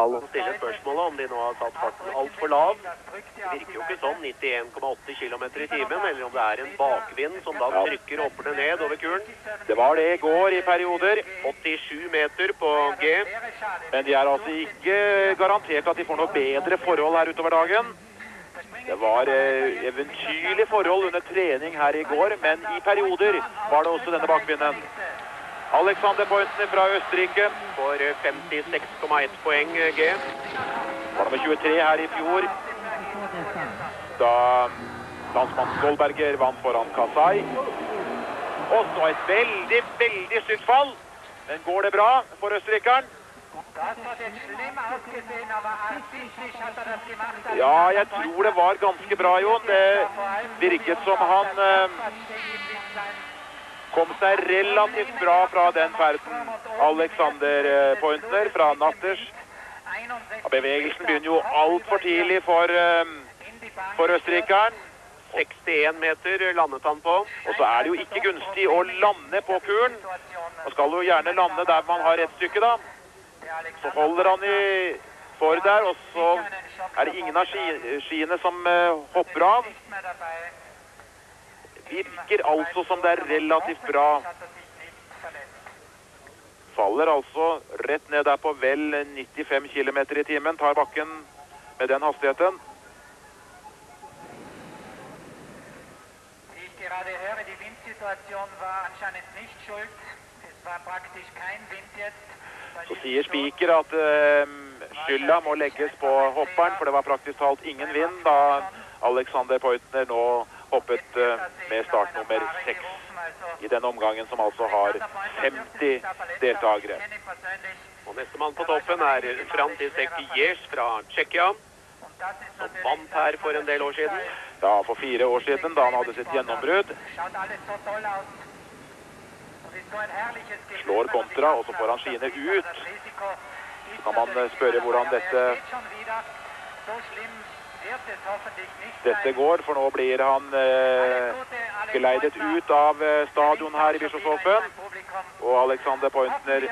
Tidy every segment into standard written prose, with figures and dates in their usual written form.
kanalen og stille spørsmålet om de nå har satt farten alt for lav. Det virker jo ikke sånn 91,8 km i timen, eller om det er en bakvind som da trykker hopperne ned over kuren. Det var det i går i perioder. 87 meter på G. Men de er altså ikke garantert at de får noe bedre forhold her utover dagen. Det var eventyrlige forhold under trening her i går, men i perioder var det også denne bakvinden. Alexander Pointner fra Østerrike får 56,1 poeng G. Var nummer 23 her i fjor, da landsmann Stolberger vant foran Kasai. Og så et veldig stygt fall. Men går det bra for østerrikeren? Ja, jeg tror det var ganske bra, Jon. Det virket som han kom seg relativt bra fra den ferden. Alexander Pointner fra Natters. Bevegelsen begynner jo alt for tidlig for østerrikeren. 61 meter landet han på. Og så er det jo ikke gunstig å lande på kuren. Man skal jo gjerne lande der man har et stykke da. Så holder han for der, og så er det ingen av skiene som hopper av. Virker altså som det er relativt bra. Faller altså rett ned der på vel 95 km i timen, tar bakken med den hastigheten. Wie ich gerade höre, die Windsituation war anscheinend nicht schuld. Es war praktisch kein Wind jetzt. Så sier Spiker at skylda må legges på hopperen, for det var praktisk talt ingen vind da Alexander Pointner nå hoppet med startnummer 6 i denne omgangen, som altså har 50 deltagere. Og neste mann på toppen er František Ješ fra Tsjekkia, som vant her for en del år siden. Ja, for 4 år siden, da han hadde sitt gjennombrudd. Slår kontra, og så får han skiene ut. Så kan man spørre hvordan dette går, for nå blir han geleidet ut av stadion her i Bischofshofen. Og Alexander Pointner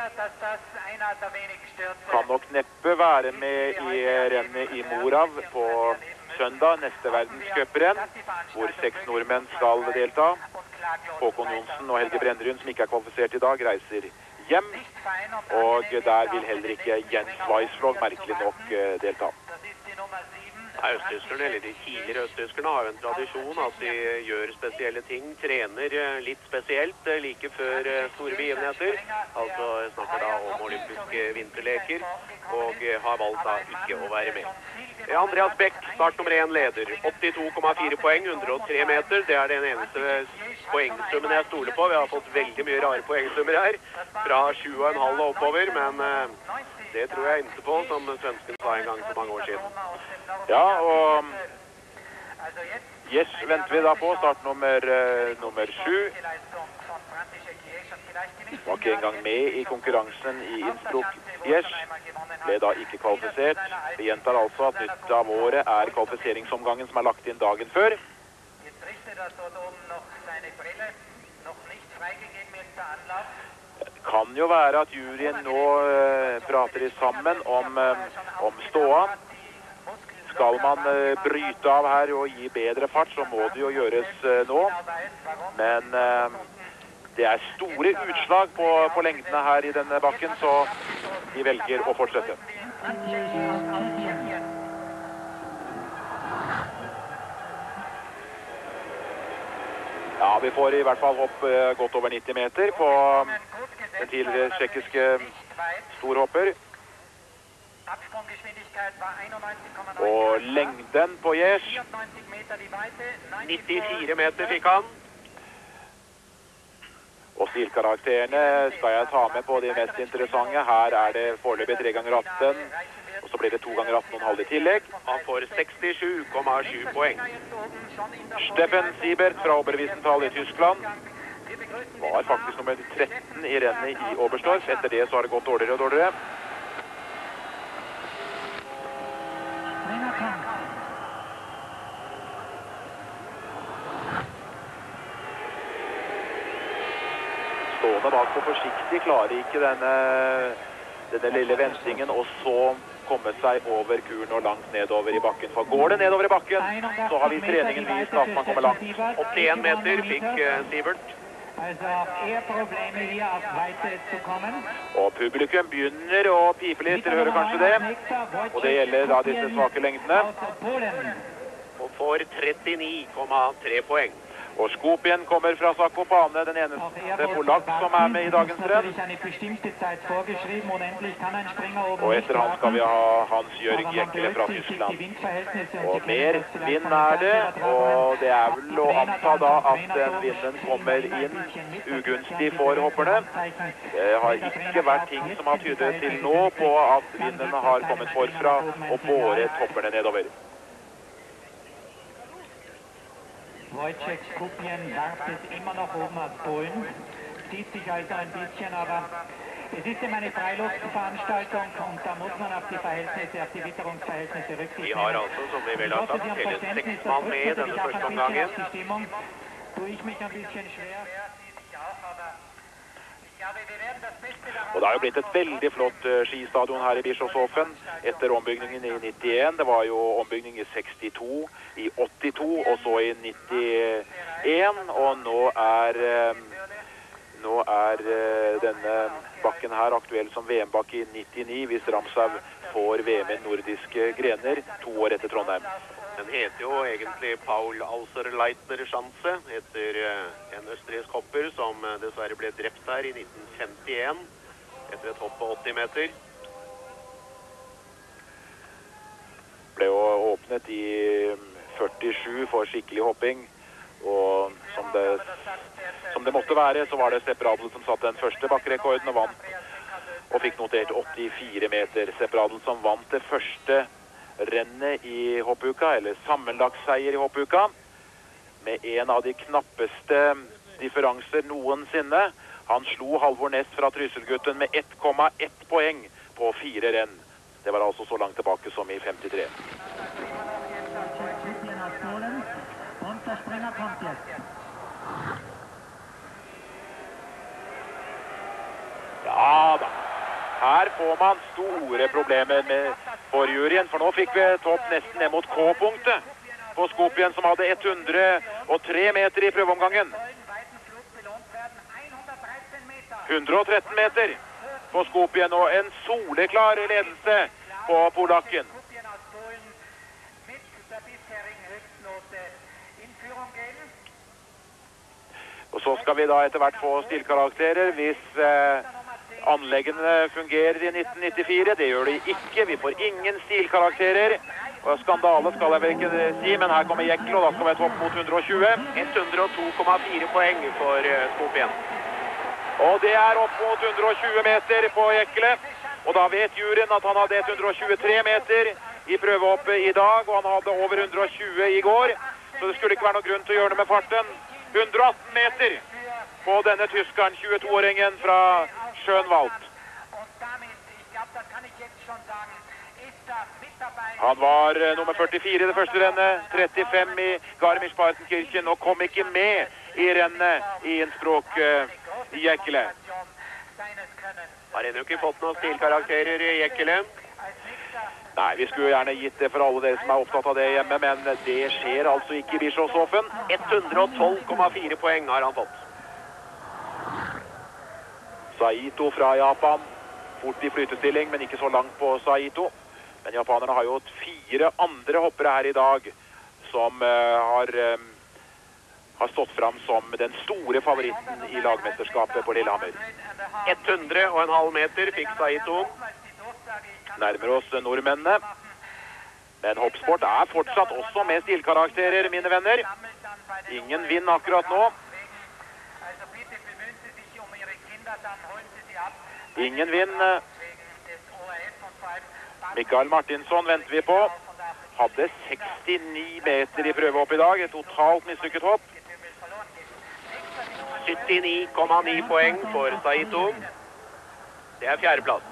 kan nok neppe være med i rennet i Morav på søndag, neste verdenscuprenn, hvor 6 nordmenn skal delta. Håkon Jonsen og Helge Brennerud, som ikke er kvalifisert i dag, reiser hjem. Og der vil heller ikke Jens Weisslov merkelig nok delta. Østtyskerne, eller de tidligere østtyskerne, har jo en tradisjon at de gjør spesielle ting, trener litt spesielt like før store begivenheter. Altså snakker da om olympiske vinterleker, og har valgt da ikke å være med. Andreas Beck, start nummer 1 leder. 82,4 poeng, 103 meter. Det er den eneste poengsummen jeg stoler på. Vi har fått veldig mye rare poengsummer her, fra 7,5 og oppover, men det tror jeg ikke på, som svensken sa en gang for mange år siden. Ja, og Ješ venter vi da på, start nummer 7. Var ikke engang med i konkurransen i Innsbruck. Ješ ble da ikke kvalifisert. Vi gjentar altså at nytt av året er kvalifiseringsomgangen som er lagt inn dagen før. Det kan jo være at juryen nå prater sammen om ståa. Skal man bryte av her og gi bedre fart, så må det jo gjøres nå. Men det er store utslag på lengdene her i denne bakken, så de velger å fortsette. Ja, vi får i hvert fall hopp godt over 90 meter på den tidligere tsjekkiske storhopper. Og lengden på Ješ 94 meter fikk han. Og stilkarakterene skal jeg ta med på de mest interessante. Her er det foreløpig 3 ganger 18, og så blir det 2 ganger 18,5 i tillegg. Han får 67,7 poeng. Steffen Siebert fra Oberwiesenthal i Tyskland var faktisk nummer 13 i rennet i Oberstdorf. Etter det så har det gått dårligere og dårligere. Stående bak på forsiktig, klarer ikke denne lille vensingen, og så komme seg over kuren og langt nedover i bakken. For går det nedover i bakken, så har vi treningen vist at man kommer langt. 81 meter fikk Sivert. Og publikum begynner å pipe litt, dere hører kanskje det. Og det gjelder da disse svake lengdene. Og får 39,3 poeng. Og Skopien kommer fra Zakopane, den eneste polakk som med i dagens renn. Og etter han skal vi ha Hans-Jørg Jekkele fra Tyskland. Og mer vind det, og det vel å anta da at den vinden kommer inn ugunstig for hopperne. Det har ikke vært ting som har tydet til nå på at vinden har kommet forfra og båret hopperne nedover. Wojciech Skopien wartet immer noch oben als Polen, zieht sich also ein bisschen, aber es ist immer eine Freiluftveranstaltung und da muss man auf die Verhältnisse, auf die Witterungsverhältnisse Rücksicht nehmen. Vi har altså, som vi vel har sagt, hele 6 mann med i denne første omgangen. Tue ich mich ein bisschen schwer. Og det har jo blitt et veldig flott skistadion her i Bischofshofen etter ombygningen i 91. Det var jo ombygning i 62, i 82 og så i 91. Og nå er denne bakken her aktuell som VM-bakke i 99 hvis Ramsau får VM i nordiske grener 2 år etter Trondheim. Den heter jo egentlig Paul Auserleitner-Schanze, etter en østerriksk hopper som dessverre ble drept her i 1951, etter et hopp på 80 meter. Ble jo åpnet i 47 for skikkelig hopping, og som det måtte være, så var det Sepp Radl som satt den første bakkerekorden og vant, og fikk notert 84 meter. Sepp Radl som vant det første rennet i hoppuka, eller sammenlagsseier i hoppuka, med en av de knappeste differanser noensinne. Han slo Halvor Næss fra Trysselgutten med 1,1 poeng på 4 renn. Det var altså så langt tilbake som i 53. Ja da. Her får man store problemer for juryen, for nå fikk vi topp nesten ned mot K-punktet på Skopien, som hadde 103 meter i prøveomgangen. 113 meter på Skopien, og en soleklar ledelse på polakken. Og så skal vi da etter hvert få stilkarakterer hvis anleggene fungerer i 1994. Det gjør de ikke. Vi får ingen stilkarakterer. Og skandale skal jeg vel ikke si, men her kommer Jekkele, og da skal vi et hopp mot 120. 102,4 poeng for Skopien. Og det opp mot 120 meter på Jekkele. Og da vet juryen at han hadde 123 meter i prøvehoppet i dag, og han hadde over 120 i går. Så det skulle ikke være noen grunn til å gjøre det med farten. 118 meter på denne tyskeren, 22-åringen fra Schönwald. Han var nummer 44 i det første rennet, 35 i Garmisch-Partenkirchen, og kom ikke med i rennet i Innsbruck, Jekkele. Har ennå ikke fått noen stilkarakterer i Jekkele. Nei, vi skulle gjerne gitt det for alle dere som opptatt av det hjemme, men det skjer altså ikke i Bischofshofen. 112,4 poeng har han fått. Saito fra Japan, fort i flytestilling, men ikke så langt på Saito. Men japanerne har jo 4 andre hoppere her i dag som har stått fram som den store favoritten i lagmesterskapet på Lillehammer. 100,5 meter fikk Saito. Nærmer oss nordmennene. Men hoppsport fortsatt også med stilkarakterer, mine venner. Ingen vind akkurat nå. Ingen vind. Mikael Martinsson venter vi på. Hadde 69 meter i prøvehopp i dag. Et totalt mislykket hopp. 79,9 poeng for Saito. Det 4. plass.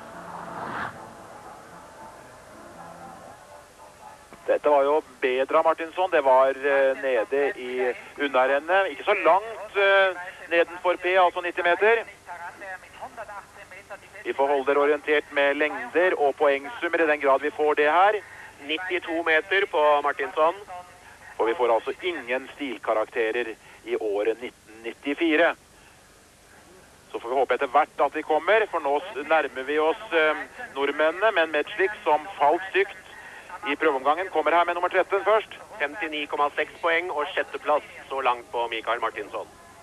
Dette var jo bedre av Martinsson. Det var nede i unnarennet. Ikke så langt nedenfor P, altså 90 meter. Vi får holde dere orientert med lengder og poengsummer i den grad vi får det her. 92 meter på Martinsson. For vi får altså ingen stilkarakterer i året 1994. Så får vi håpe etter hvert at de kommer, for nå nærmer vi oss nordmennene, men Medžlik som falt stygt i prøveomgangen kommer her med nummer 13 først. 59,6 poeng og sjetteplass så langt på Mikael Martinsson.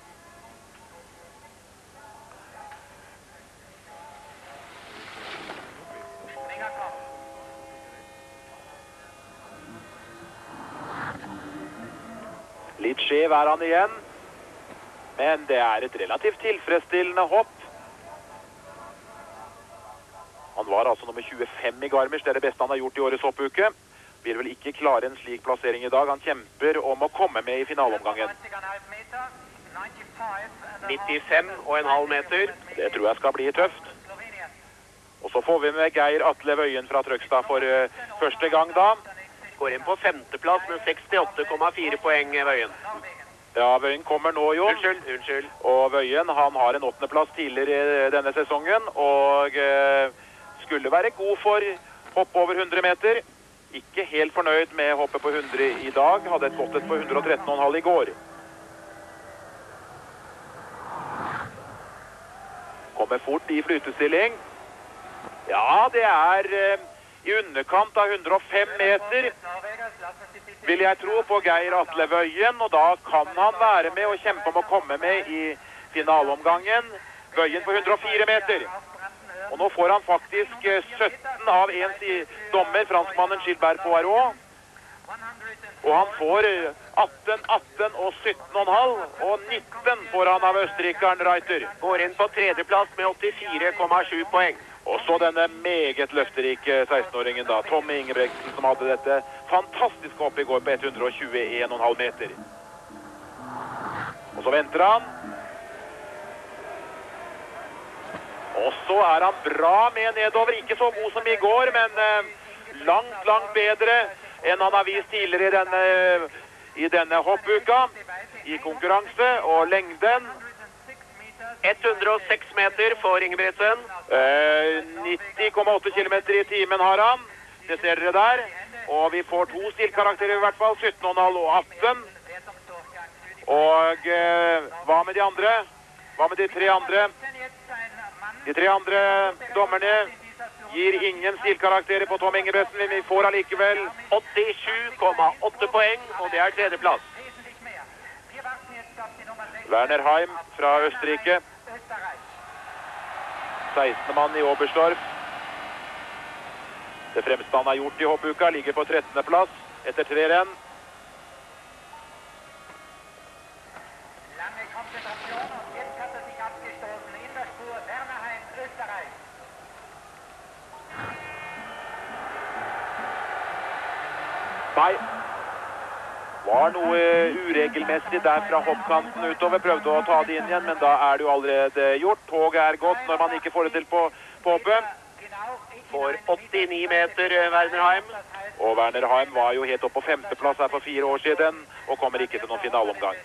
Litt skjev er han igjen, men det er et relativt tilfredsstillende hopp. Han var altså nummer 25 i Garmisch, det er det beste han har gjort i årets hoppuke. Vil vel ikke klare en slik plassering i dag. Han kjemper om å komme med i finaleomgangen. 95,5 meter. Det tror jeg skal bli tøft. Og så får vi med Geir Atle Wøien fra Trøgstad for første gang da. Går inn på femteplass med 68,4 poeng i Wøien. Ja, Wøien kommer nå, jo. Unnskyld. Og Wøien, han har en 8. plass tidligere i denne sesongen, og skulle være god for hopp over 100 meter. Ikke helt fornøyd med hoppet på 100 i dag. Hadde et godt et på 113,5 i går. Kommer fort i flytestilling. Ja, det er i underkant av 105 meter, vil jeg tro, på Geir Atle Wøien. Og da kan han være med og kjempe om å komme med i finaleomgangen. Wøien på 104 meter. Og nå får han faktisk 17 av en dommer, franskmannen Gilbert Poirot. Og han får 18, 18 og 17,5, og 19 får han av østerrikeren Reiter. Går inn på tredjeplass med 84,7 poeng. Og så denne meget løfterike 16-åringen da, Tommy Ingebretsen, som hadde dette fantastiske hopp i går på 121,5 meter. Og så venter han. Og så er han bra med nedover, ikke så god som i går, men langt, langt bedre enn han har vist tidligere i denne hoppuka, i konkurranse og lengden. 106 meter for Ingebretsen. 90,8 kilometer i timen har han. Det ser dere der. Og vi får 2 stilkarakterer i hvert fall, 17,5 og 18. Og hva med de andre? Hva med de 3 andre? De 3 andre dommerne gir ingen stilkarakterer på Tom Ingebretsen, men vi får allikevel 87,8 poeng, og det er tredjeplass. Werner Heim fra Østerrike. 16. mann i Oberstdorf. Det fremste han har gjort i hoppuka ligger på 13. plass etter 3 renn. Nei, var noe uregelmessig der fra hoppkanten utover. Prøvde å ta det inn igjen, men da er det jo allerede gjort. Toget er godt når man ikke får det til på hoppet. For 89 meter Werner Heim. Og Werner Heim var jo helt opp på 5. plass her for 4 år siden, og kommer ikke til noen finaleomgang.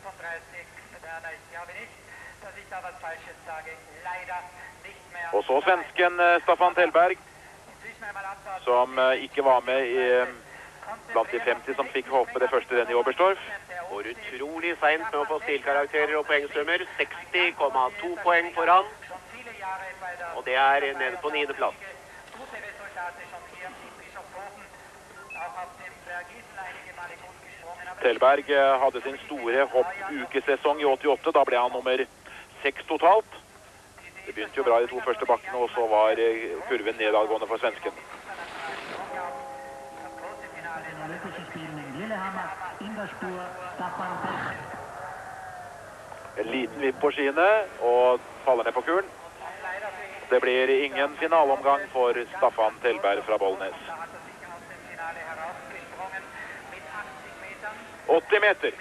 Og så svensken Staffan Tellberg, som ikke var med blant de 50 som fikk hoppe det første rennet i Oberstdorf. Går utrolig sent med å få stilkarakterer og poengsummer. 60,2 poeng for han. Og det er nede på 9. plass. Tellberg hadde sin store hopp-ukesesong i 88. Da ble han nummer 6 totalt. Det begynte jo bra i de 2 første bakkene, og så var kurven nedadgående for svensken. En liten vipp på skiene og faller ned på kulen. Det blir ingen finaleomgang for Staffan Tellberg fra Bollnäs. 80 meter.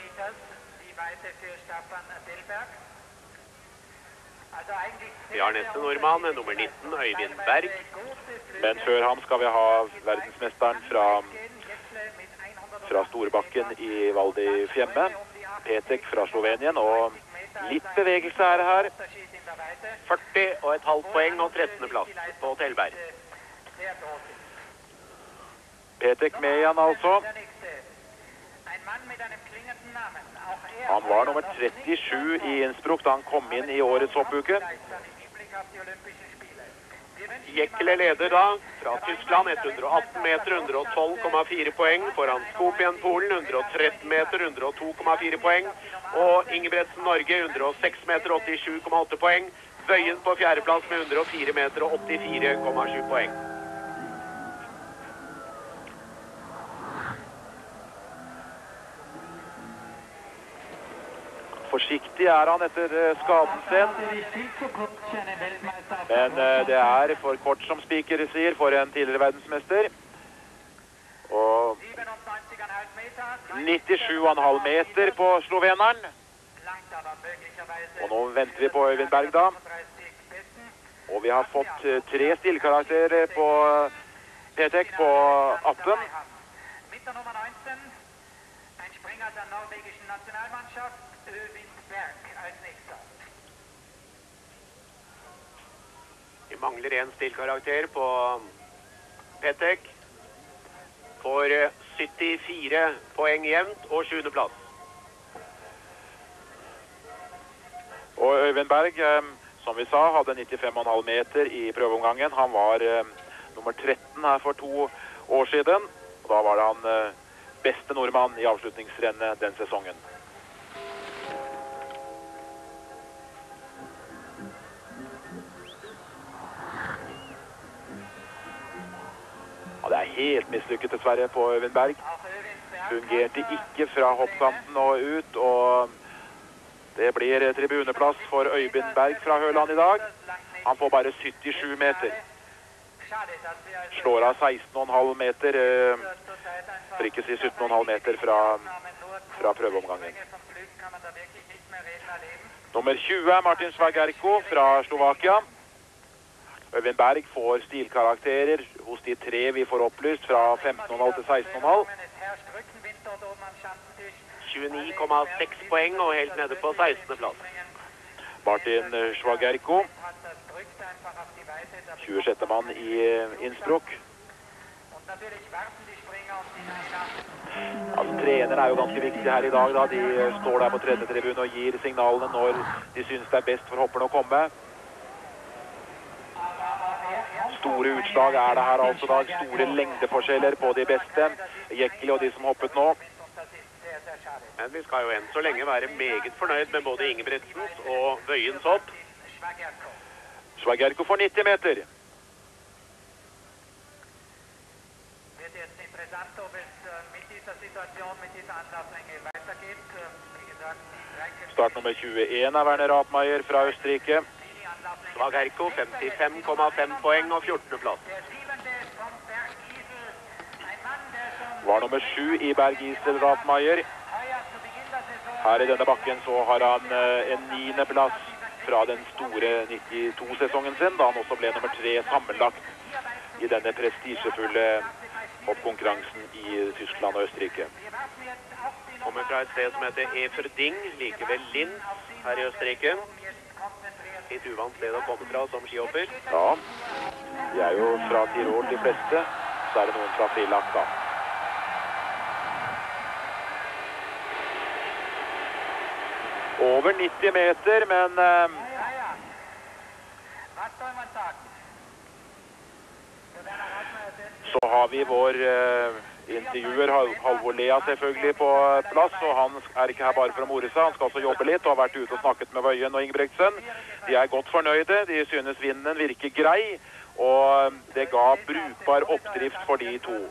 Vi har neste nordmann, nummer 19, Øyvind Berg. Men før ham skal vi ha verdensmesteren fra Storbakken i Val di Fiemme, Petek fra Slovenien, og Litt bevegelse er det her. 40,5 poeng og 13. plass på Tellberg. Petek med igjen altså. Han var nummer 37 i Innsbruck da han kom inn i årets hoppuke. Jekle leder da fra Tyskland 118 meter, 112,4 poeng. Foran Skopien Polen 113 meter, 102,4 poeng. Og Ingebretsen Norge 106 meter, 87,8 poeng. Wøien på fjerdeplass med 104 meter og 84,7 poeng. Forsiktig er han etter skaden sin. Men det er for kort som Spiker sier for en tidligere verdensmester. Og 97,5 meter på sloveneren. Og nå venter vi på Øyvind Berg da. Og vi har fått 3 stillkarakterer på Petek på 18. Vi mangler en stillkarakter på Petek. For 74 poeng jevnt og 7. plass. Og Øyvind Berg, som vi sa, hadde 95,5 meter i prøveomgangen. Han var nummer 13 her for 2 år siden. Og da var han beste nordmann i avslutningsrennet den sesongen. Ja, det er helt mislykket dessverre på Øyvind Berg. Fungerte ikke fra hoppkanten og ut, og det blir tribuneplass for Øyvind Berg fra Høland i dag. Han får bare 77 meter. Slår av 16,5 meter, for ikke si 17,5 meter fra prøveomgangen. Nummer 20 er Martin Svagerko fra Slovakia. Øyvind Berg får stilkarakterer hos de 3 vi får opplyst fra 15,5 til 16,5. 29,6 poeng og helt nede på 16. plass. Martin Svagerko, 26. mann i Innsbruck. Altså, treneren er jo ganske viktig her i dag da. De står der på tredje tribune og gir signalene når de synes det er best for hopperne å komme. Store utslag er det her altså da. Store lengdeforskjeller på de beste. Jekle og de som hoppet nå. Men vi skal jo enn så lenge være meget fornøyd med både Ingebrigtsens og Wøyens hopp. Svagerko får 90 meter. Start nummer 21 er Werner Ratmayer fra Østerrike. Svagerko 55,5 poeng og 14. plass. Var nummer 7 i Berg-Isel Ratmayer. Her i denne bakken så har han en 9. plass fra den store 92-sesongen sin, da han også ble nummer 3 sammenlagt i denne prestisjefulle hoppkonkurransen i Tyskland og Østerrike. Kommer fra et sted som heter Eferding, like ved Linz her i Østerrike. Litt uvant sted å komme fra som skihopper. Ja, de er jo fra Tirol de fleste, så er det noen fra Frilak da. Over 90 meter, men så har vi vår intervjuer Halvor Lea selvfølgelig på plass, og han er ikke her bare for å more seg, han skal også jobbe litt og har vært ute og snakket med Wøyen og Ingebrigtsen. De er godt fornøyde, de synes vinden virker grei, og det ga brukbar oppdrift for de 2.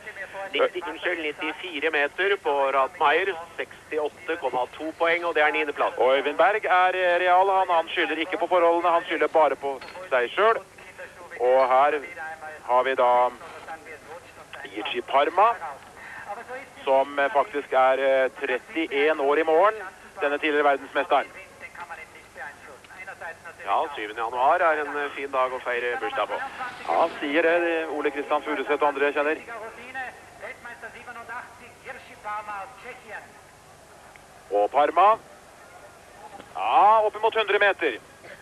94 meter på Ratmayer, 68,2 poeng, og det er 9. plass. Og Øyvind Berg er real, han skylder ikke på forholdene, han skylder bare på seg selv. Og her har vi da Yichi Parma, som faktisk er 31 år i morgen, denne tidligere verdensmesteren. Ja, 7. januar er en fin dag å feire bursdag på. Ja, han sier det, Ole Kristian Furuseth og andre kjenner. Og Parma Ja, opp mot 100 meter.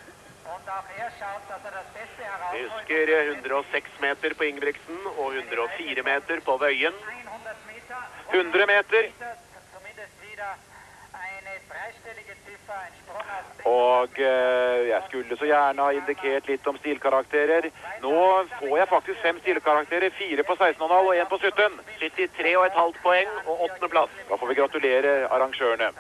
Vi husker 106 meter på Ingebrigtsen og 104 meter på Wøyen. 100 meter. Og jeg skulle så gjerne ha indikert litt om stilkarakterer. Nå får jeg faktisk 5 stilkarakterer, 4 på 16,5 og 1 på 17. 73,5 poeng og 8. plass. Da får vi gratulere arrangørene.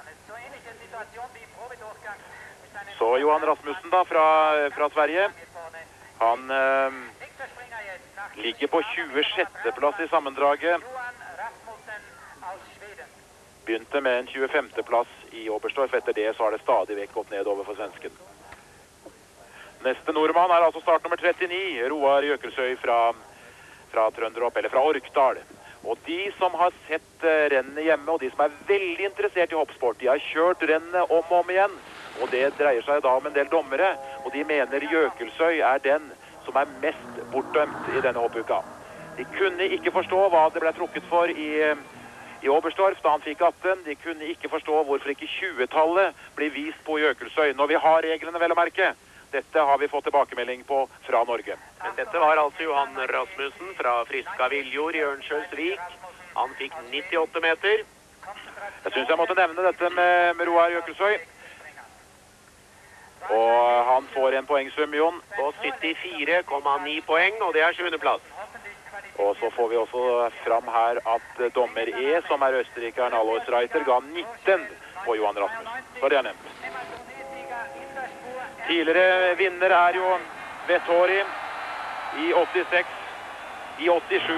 Så Johan Rasmussen da fra Sverige, han ligger på 26. plass i sammendraget. Begynte med en 25. plass i Oberstdorf. Etter det så har det stadig vekk gått nedover for svensken. Neste nordmann er altså start nummer 39, Roar Jøkelsøy fra Trønderopp, eller fra Orkdal. Og de som har sett rennet hjemme, og de som er veldig interessert i hoppsport, de har kjørt rennet om og om igjen. Og det dreier seg da om en del dommere, og de mener Jøkelsøy er den som er mest bortdømt i denne hoppuka. De kunne ikke forstå hva det ble trukket for i Oberstdorf da han fikk 18. De kunne ikke forstå hvorfor ikke 20-tallet blir vist på Jøkelsøy, når vi har reglene vel å merke. Dette har vi fått tilbakemelding på fra Norge. Men dette var altså Johan Rasmussen fra Friska Viljord i Ørnskjølsvik. Han fikk 98 meter. Jeg synes jeg måtte nevne dette med Roar Jøkelsøy. Og han får en poengsum, Jon. På 74,9 poeng, og det er 7. plass. Og så får vi også fram her at dommer E, som er østerrikeren Alois Reiter, ga 19 på Johan Rasmussen. Så det er nevnt. Tidligere vinner er jo Vettori i 86, i 87.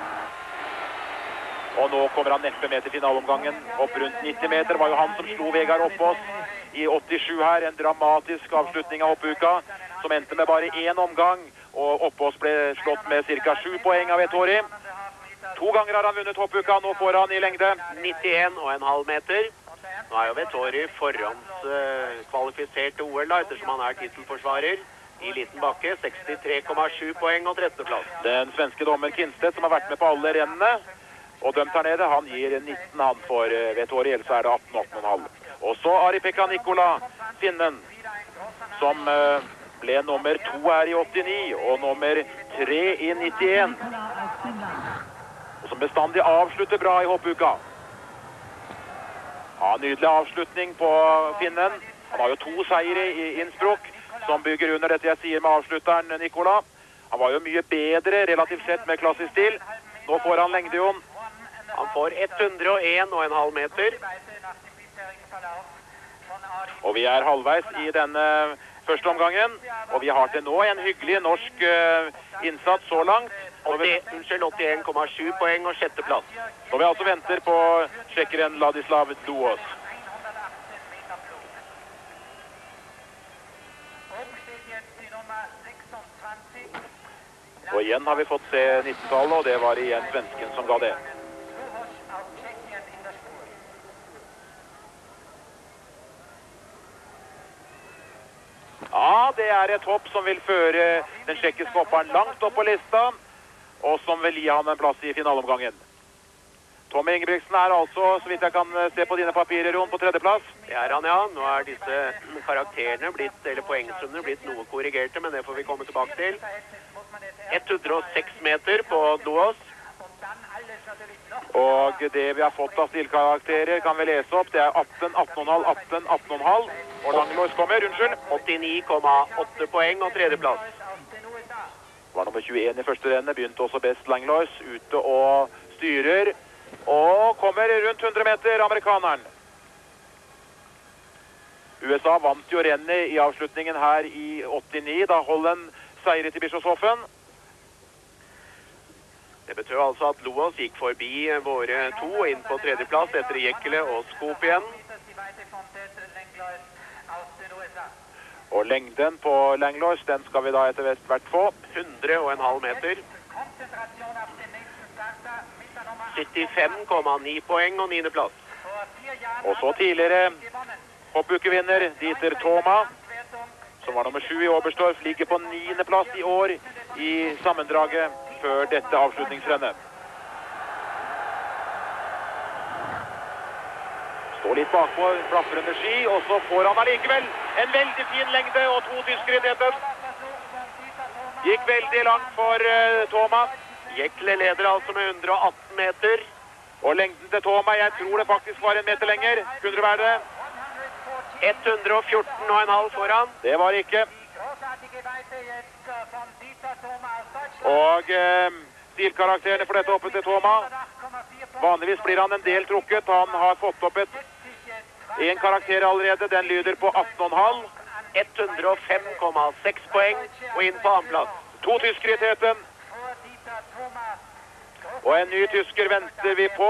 Og nå kommer han neppe med til finaleomgangen. Opp rundt 90 meter var jo han som slo Vegard Oppås i 87 her. En dramatisk avslutning av hoppuka, som endte med bare 1 omgang. Og Oppås ble slått med ca. 7 poeng av Vettori. 2 ganger har han vunnet hoppuka, nå får han i lengde 91,5 meter. Nå er jo Vettori forhåndskvalifisert til OL da, ettersom han er titelforsvarer i liten bakke. 63,7 poeng og 13. plass. Den svenske dommer Kinstedt, som har vært med på alle rennene og dømt her nede, han gir 19 han for Vettori, ellers er det 18,5. Og så Ari-Pekka Nikola Finnen, som ble nummer 2 her i 89 og nummer 3 i 91. Og som bestandig avslutter bra i hoppuka. Ja, nydelig avslutning på Finnen. Han har jo 2 seire i Innsbruck, som bygger under dette jeg sier med avslutteren Nikola. Han var jo mye bedre relativt sett med klassisk stil. Nå får han lengde, Jon. Han får 101,5 meter. Og vi er halvveis i denne første omgangen. Og vi har til nå en hyggelig norsk innsats så langt. 81,7 poeng og 6. plass. Så vi altså venter på sjekkeren Ladislav Duos. Og igjen har vi fått se 19-tallet, og det var igjen svensken som ga det. Ja, det er et hopp som vil føre den tsjekkiske hopperen langt opp på lista, og som vil gi han en plass i finaleomgangen. Tommy Ingebrigtsen er altså, så vidt jeg kan se på dine papirer, Jon, på 3. plass. Det er han, ja. Nå er disse karakterene blitt, eller poengsummene blitt noe korrigerte, men det får vi komme tilbake til. 106 meter på Duos. Og det vi har fått av stilkarakterer kan vi lese opp. Det er 18, 18,5, 18, 18,5. Og Langlois kommer, unnskyld. 89,8 poeng og 3. plass. Var nummer 21 i første rennet, begynte også best Langlois, ute og styrer. Og kommer rundt 100 meter, amerikaneren. USA vant jo rennet i avslutningen her i 89, da Holland seiret i Bischofshofen. Det betyr altså at Loos gikk forbi våre 2 inn på 3. plass etter Jekkele og Skop igjen. Og lengden på Langlois, den skal vi da etter hvert få. 100,5 meter. 75,9 poeng og 9. plass. Og så tidligere hoppukevinner Dieter Thoma, som var nummer 7 i Oberstdorf, ligger på 9. plass i år i sammendraget før dette avslutningsrennet. Står litt bakpå, blafrende ski, og så får han allikevel en veldig fin lengde, og 2 tyskere i teten. Gikk veldig langt for Thomas. Jekle leder altså med 118 meter. Og lengden til Thomas, jeg tror det faktisk var en meter lenger. Kunne det være det? 114,5 foran. Det var ikke. Og stilkarakterene for dette oppe til Thomas. Vanligvis blir han en del trukket. Han har fått opp en karakter allerede. Den lyder på 18,5. 105,6 poeng og inn på annenplass. 2 tyskere i teten. Og en ny tysker venter vi på.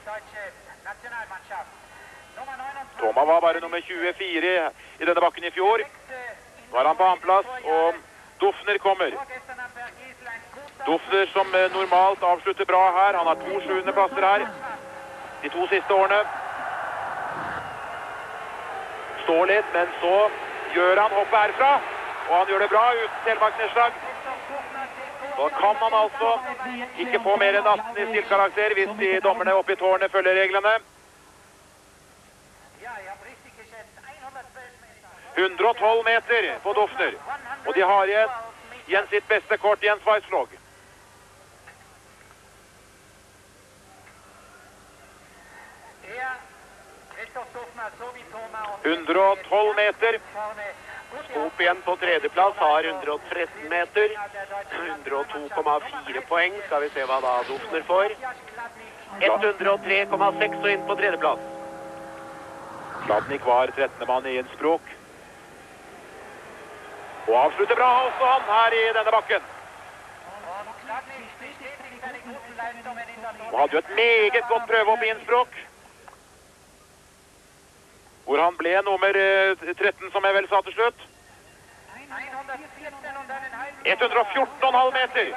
Thomas var bare nummer 24 i denne bakken i fjor. Nå er han på annenplass, og Dufner kommer. Dufner som normalt avslutter bra her. Han har 2 7. plasser her de 2 siste årene. Står litt, men så gjør han hoppet herfra, og han gjør det bra uten telemarksnedslag. Så kan han altså ikke få mer enn 18 i stilkarakter hvis de dommerne oppe i tårnet følger reglene. 112 meter på Dufner, og de har igjen sitt beste kort, Jens Weislog. 112 meter. Skop igjen på tredjeplass har 113 meter. 102,4 poeng. Skal vi se hva da Dufner får. 103,6 og inn på tredjeplass. Kladnik var 13. mann i Innsbruck. Og avslutter bra også han her i denne bakken. Og hadde jo et meget godt prøve opp i Innsbruck, hvor han ble nummer 13, som jeg vel sa til slutt. 114,5 meter.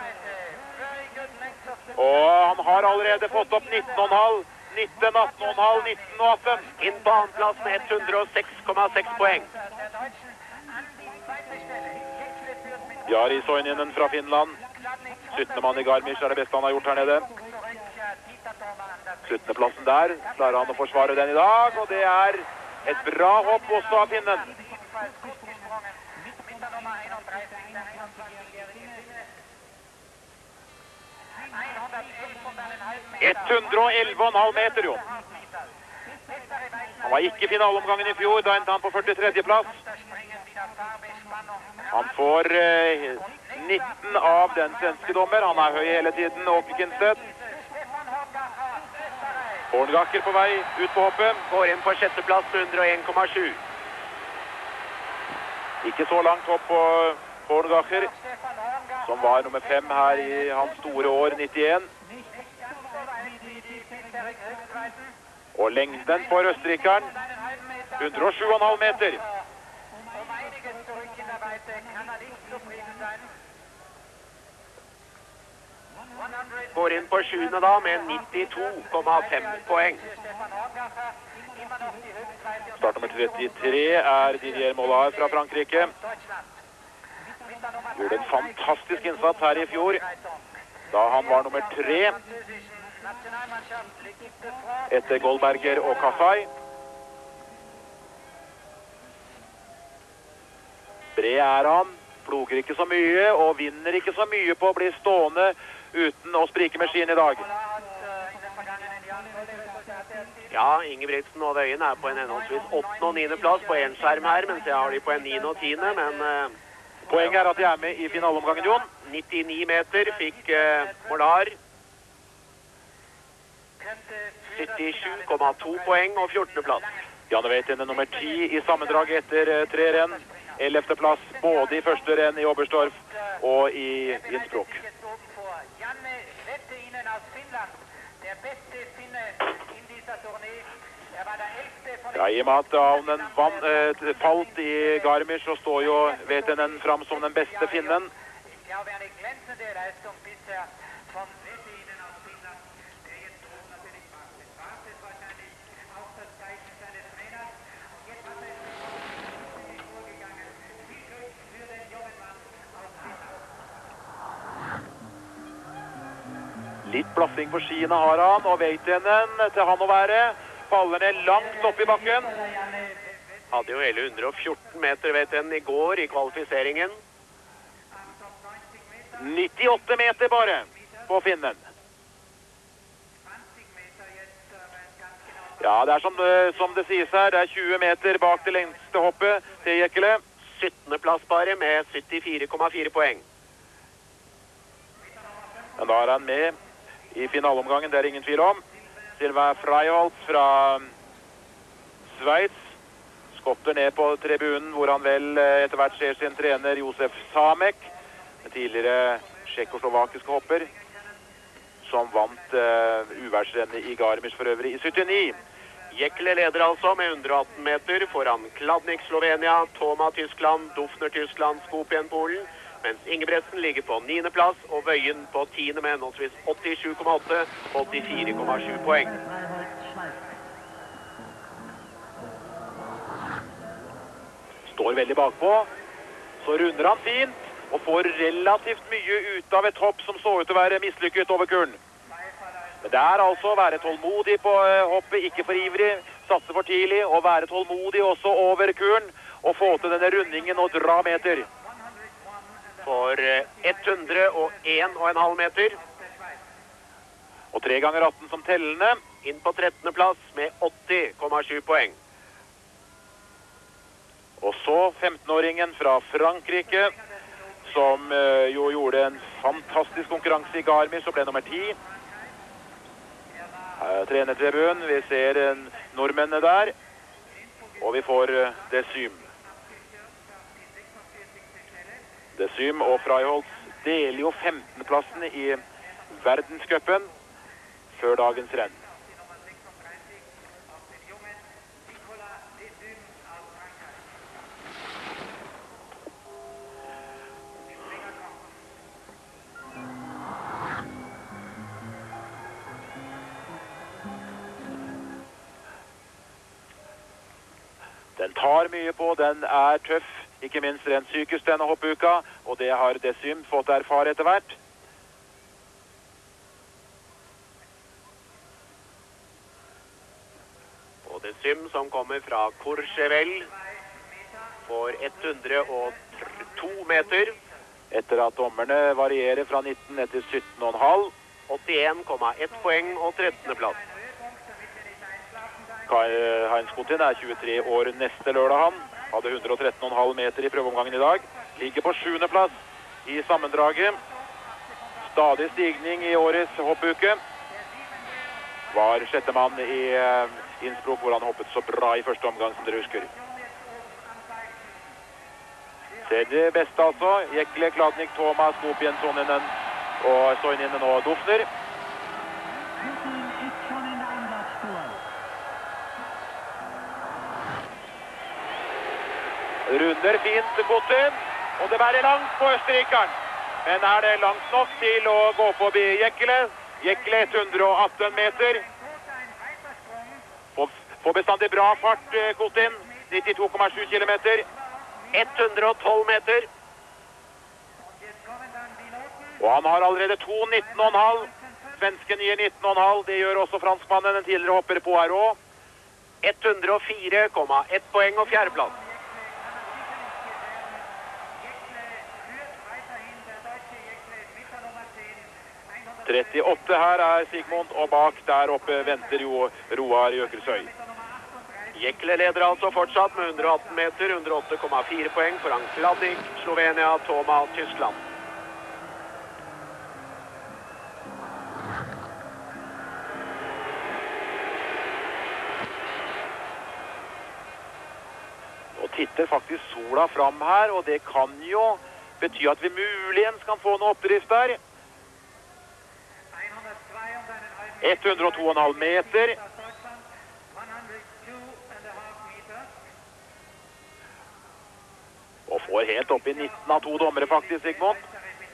Og han har allerede fått opp 19,5, 19, 18,5, 19 og 18. Inn på annenplass med 106,6 poeng. Jari Soininen fra Finland. 17. mann i Garmisch er det beste han har gjort her nede. 17. plassen der. Klarer han å forsvare den i dag, og det er et bra hopp også av finnen. 111,5 meter, jo. Han var ikke i finaleomgangen i fjor, da endte han på 43. plass. Han får 19 av den svenske dommer. Han er høy hele tiden, Åke Kinstedt. Horngakker på vei ut på hoppet. Går inn på 6. plass med 101,7. Ikke så langt hopp på Horngakker, som var nummer 5 her i hans store år, 91. Og lengden på østerrikeren, 107,5 meter. Går inn på 7. da med 92,5 poeng. Start nummer 33 er Didier Mollard fra Frankrike. Gjorde en fantastisk innsats her i fjor, da han var nummer 3 etter Goldberger og Kaffai. Bred er han, ploger ikke så mye og vinner ikke så mye på å bli stående uten å sprike med skien i dag. Ja, Ingebrigtsen og Wøien er på en henholdsvis 8. og 9. plass på en skjerm her, mens jeg har de på en 9. og 10. Men poenget er at de er med i finaleomgangen, Jon. 99 meter fikk Mollard. 77,2 poeng og 14. plass. Janne Veitinen nummer 10 i sammendraget etter 3 renn. 11. plass både i første renn i Oberstdorf og i Innsbruck. Ja, i og med at Aunen falt i Garmisch, så står jo Veitinen fram som den beste finnen. Litt blaffing på skiene har han, og Veitinen til han å være faller ned langt opp i bakken. Hadde jo hele 114 meter vet den i går i kvalifiseringen. 98 meter bare på finnen. Ja, det er som det sies her, det er 20 meter bak det lengste hoppet til Jekle. 17. plass bare med 74,4 poeng. Men da er han med i finaleomgangen, det er ingen tvil om. Sylvain Freiholz fra Sveits skotter ned på tribunen, hvor han vel etter hvert ser sin trener Josef Samek, tidligere tsjekkoslovakiske hopper, som vant uværsrennet i Garmisch for øvrig i 79. Jekle leder altså med 118 meter foran Kladnik Slovenia, Toma Tyskland, Dufner Tyskland, Skopjen Polen, mens Ingebretsen ligger på 9. plass og Wøyen på 10. med henholdsvis 87,8 og 84,7 poeng. Står veldig bakpå, så runder han fint og får relativt mye ut av et hopp som så ut til å være mislykket over kuren. Men det er altså å være tålmodig på hoppet, ikke for ivrig, satse for tidlig, og være tålmodig også over kuren, og få til denne rundingen og dra meter. For 101,5 meter. Og 3 ganger 18 som tellende. Inn på 13. plass med 80,7 poeng. Og så 15-åringen fra Frankrike, som jo gjorde en fantastisk konkurranse i Garmisch og ble nummer 10. Trenertribunen, vi ser nordmennene der, og vi får Desym. Desym og Freiholz deler jo 15-plassen i verdenscupen før dagens renn. Den tar mye på, den er tøff, ikke minst rent psykisk denne hoppuka, og det har Desym fått erfare etter hvert. Og Desym som kommer fra Courchevel får 102 meter. Etter at dommerne varierer fra 19 etter 17,5. 81,1 poeng og 13. plass. Heinz Kotin er 23 år neste lørdag han. Hadde 113,5 meter i prøveomgangen i dag. Ligger på 7. plass i sammendraget. Stadig stigning i årets hoppuke. Var 6. mann i Innsbruck, hvor han hoppet så bra i første omgang som dere husker. Ser det beste altså. Jekle, Kladnik, Toma, Skopjen, Soninen og Soininen og Dufner. Runder fint Kotin, og det bærer langt på østerrikeren. Men er det langt nok til å gå forbi Jekle? Jekle 118 meter. Får bestandig bra fart Kotin, 92,7 kilometer. 112 meter. Og han har allerede 2,19,5. Svensken gir 19,5. Det gjør også franskmannen, en tidligere hopper på her også. 104,1 poeng og 4. plass. 38 her er Sigmund, og bak der oppe venter jo Roar Jøkelsøy. Jekle leder altså fortsatt med 118 meter, 108,4 poeng foran Kladnik, Slovenia, Toma, Tyskland. Nå titter faktisk sola fram her, og det kan jo bety at vi muligens kan få noe oppdrift der. 102,5 meter. Og får helt opp i 19 av 2 dommere faktisk, Sigmund.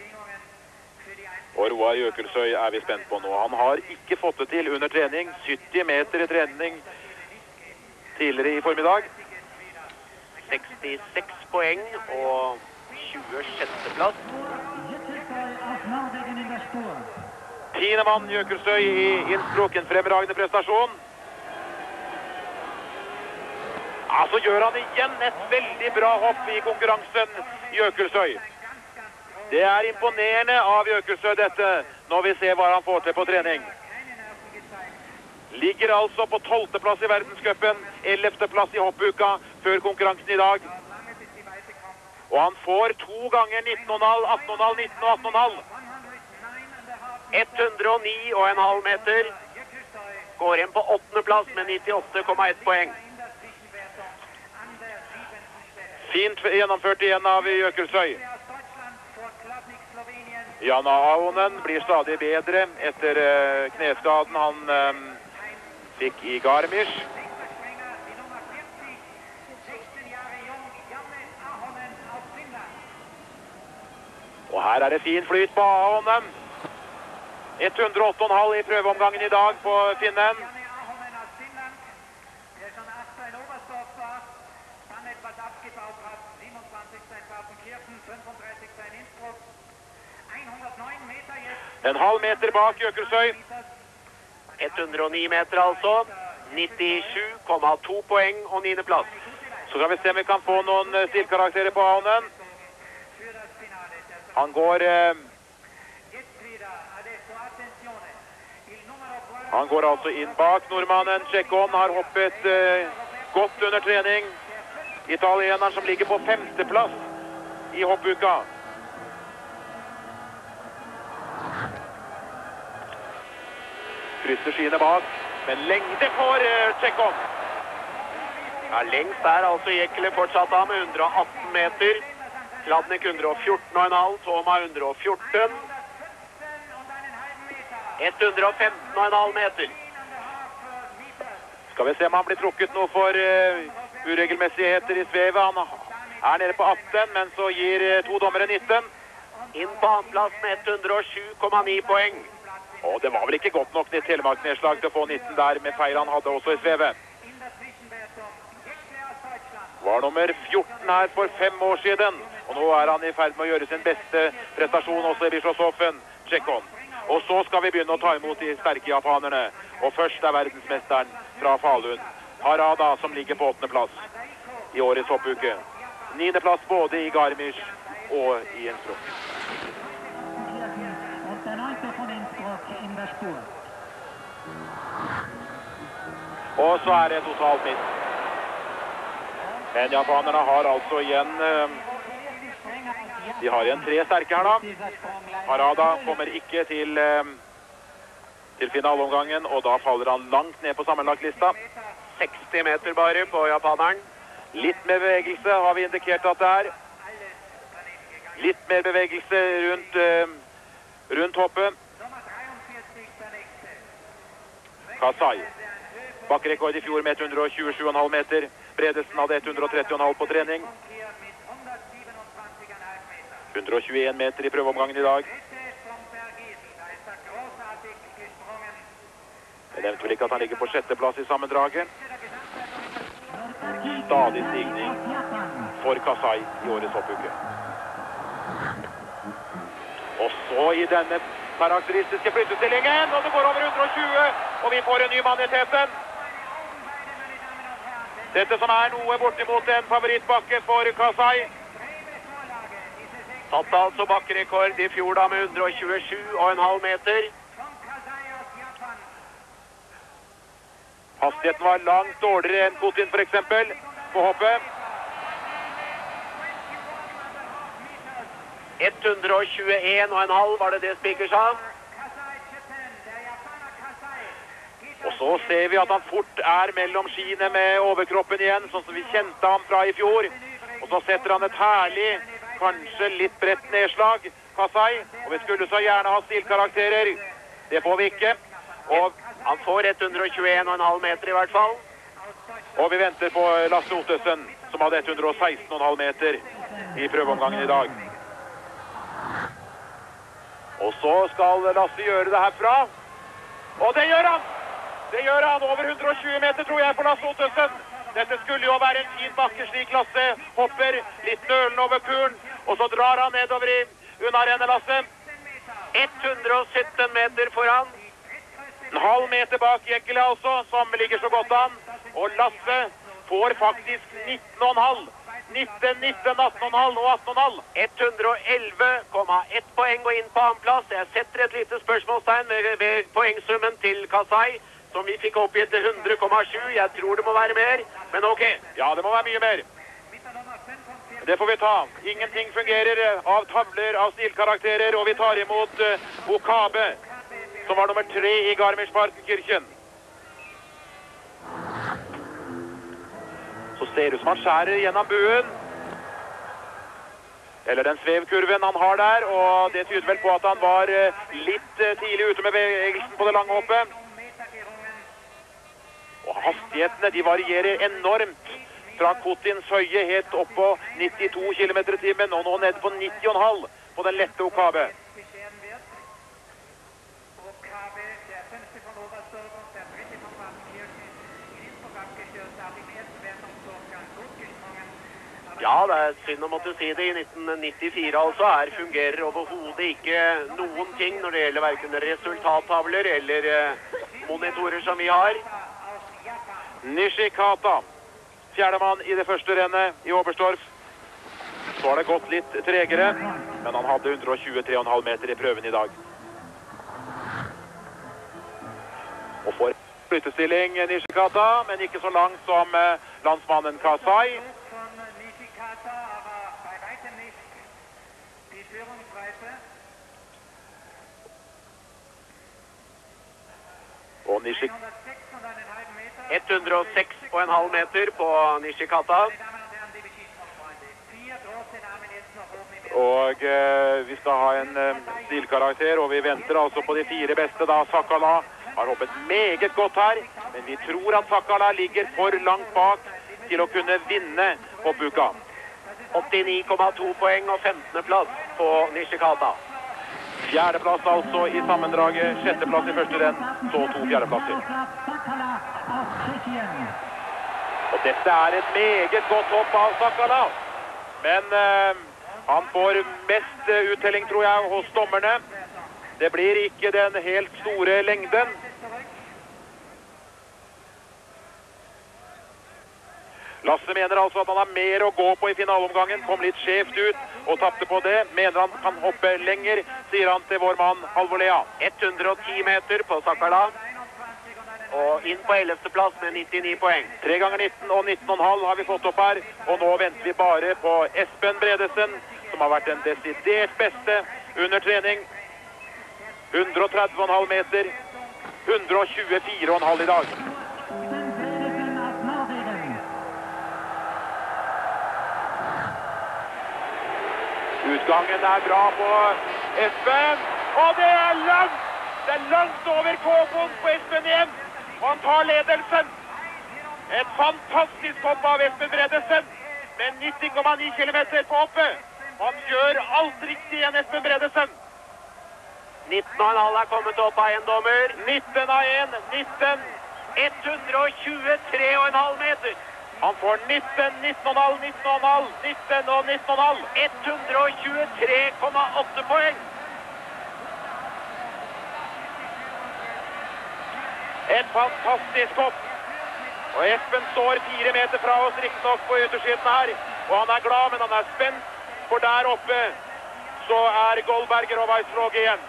Og Roar Jøkelsøy er vi spent på nå. Han har ikke fått det til under trening. 70 meter i trening tidligere i formiddag. 66 poeng og 26. plass. 10. mann Jøkelsøy i Innsbruck, en fremragende prestasjon. Ja, så gjør han igjen et veldig bra hopp i konkurransen, Jøkelsøy. Det er imponerende av Jøkelsøy dette, når vi ser hva han får til på trening. Ligger altså på 12. plass i verdenscupen, 11. plass i hoppuka før konkurransen i dag. Og han får 2 ganger 19,5, 18,5, 19 og 18,5. 109,5 meter. Går inn på 8. plass med 98,1 poeng. Fint gjennomført igjen av Jøkelsøy. Jan Ahonen blir stadig bedre etter kneskaden han fikk i Garmisch. Og her er det fin flyt på Ahonen. 108,5 i prøveomgangen i dag på finnen. En halv meter bak Jøkelsøy. 109 meter altså. 97,2 poeng og 9. plass. Så kan vi se om vi kan få noen stilkarakterer på Ahonen. Han går altså inn bak nordmannen. Ceccon har hoppet godt under trening. Italieneren som ligger på 5. plass i hoppuka. Krysser skiene bak, men lengde for Ceccon. Ja, lengst er altså Jekle fortsatt av med 118 meter. Kladnik 114,5, Toma 114. 115,5 meter. Skal vi se om han blir trukket noe for uregelmessigheter i svevet. Han er nede på 18, men så gir 2 dommere 19. Inn på andreplass med 107,9 poeng. Og det var vel ikke godt nok telemarksnedslag til å få 19 der med feil han hadde også i svevet. Var nummer 14 her for 5 år siden. Og nå er han i ferd med å gjøre sin beste prestasjon også i Bischofshofen, Ceccon. Og så skal vi begynne å ta imot de sterke japanerne. Og først er verdensmesteren fra Falun, Harada, som ligger på 8. plass i årets hoppuke. 9. plass både i Garmisch og i Innsbruck. Og så er det totalt midt. Men japanerne har altså igjen de har igjen 3 sterke her da. Harada kommer ikke til finaleomgangen, og da faller han langt ned på sammenlagtlista. 60 meter bare på japaneren. Litt mer bevegelse har vi indikert at det er. Litt mer bevegelse rundt hoppet. Kasai. Bakkerekord i fjor med 127,5 meter. Bredesen hadde 130,5 på trening. 121 meter i prøveomgangen i dag. Jeg nevnte vel ikke at han ligger på 6. plass i sammendraget. Stadig stigning for Kasai i årets hoppuke. Og så i denne karakteristiske flyttestillingen, og det går over 120, og vi får en ny mann i teten. Dette som er noe bortimot en favorittbakke for Kasai. Satt altså bakkerekord i fjor da med 127,5 meter. Hastigheten var langt dårligere enn Kotin for eksempel på hoppet. 121,5 var det Spiker sa. Og så ser vi at han fort er mellom skiene med overkroppen igjen, sånn som vi kjente ham fra i fjor. Og så setter han et herlig, kanskje litt bredt nedslag, Kasai. Og vi skulle så gjerne ha stilkarakterer. Det får vi ikke. Og han får 121,5 meter i hvert fall. Og vi venter på Lasse Ottesen, som hadde 116,5 meter i prøveomgangen i dag. Og så skal Lasse gjøre det herfra. Og det gjør han! Det gjør han over 120 meter, tror jeg, for Lasse Ottesen. Dette skulle jo være en fin bakke, slik Lasse hopper litt nølende over kuren. Og så drar han nedover i unnarennet, Lasse. 117 meter foran. En halv meter bak Jekle altså, som ligger så godt an. Og Lasse får faktisk 19,5. 19, 19, 18,5 og 18,5. 111,1 poeng og inn på annenplass. Jeg setter et lite spørsmålstegn ved poengsummen til Kasai, som vi fikk oppgitt til 100,7. Jeg tror det må være mer, men ok. Ja, det må være mye mer. Det får vi ta. Ingenting fungerer av tavler, av stilkarakterer, og vi tar imot Okabe, som var nummer 3 i Garmisch-Partenkirchen. Så ser det ut som han skjærer gjennom buen. Eller den svevkurven han har der, og det tyder vel på at han var litt tidlig ute med bevegelsen på det lange hoppet. Og hastighetene, de varierer enormt. Fra Kotins høye helt opp på 92 km i timen, og nå ned på 90,5 på den lette Okabe. Ja, det er synd å måtte si det. I 1994 altså fungerer overhodet ikke noen ting når det gjelder hverken resultattavler eller monitorer som vi har. Nishikata, fjerdemann i det første rennet i Oberstdorf. Så har det gått litt tregere, men han hadde 123,5 meter i prøven i dag. Og får flyttestilling Nishikata, men ikke så langt som landsmannen Kasai. Og 106,5 meter på Nishikata. Og vi skal ha en stilkarakter, og vi venter altså på de 4 beste da. Sakala har hoppet meget godt her, men vi tror at Sakala ligger for langt bak til å kunne vinne på Buka. 89,2 poeng og 15. plass på Nishikata. Fjerdeplass altså i sammendraget, sjetteplass i første renn, så 2 fjerdeplasser. Og dette er et meget godt hopp av Sakala, men han får mest uttelling, tror jeg, hos dommerne. Det blir ikke den helt store lengden. Lasse mener altså at han har mer å gå på i finaleomgangen, kom litt skjevt ut og tappte på det. Mener han kan hoppe lenger, sier han til vår mann Halvor Lea. 110 meter på Sakala, og inn på 11. plass med 99 poeng. 3 ganger 19 og 19,5 har vi fått opp her, og nå venter vi bare på Espen Bredesen, som har vært den desidert beste under trening. 130,5 meter, 124,5 i dag. Utgangen er bra på Espen, og det er langt! Det er langt over Kåfons på Espen igjen, og han tar ledelsen. Et fantastisk hopp av Espen Bredesen, med 90,9 km på hoppet. Han gjør alt riktig igjen, Espen Bredesen. 19,5 er kommet opp av en dommer. 19 av 1, 19. 123,5 meter. Han får 19, 19,5, 19,5, 19 og 19,5. 123,8 poeng. Et fantastisk hopp. Og Espen står 4 meter fra oss, riktig nok på yttersiden her. Og han er glad, men han er spent, for der oppe så er Goldberger og Weissflog igjen.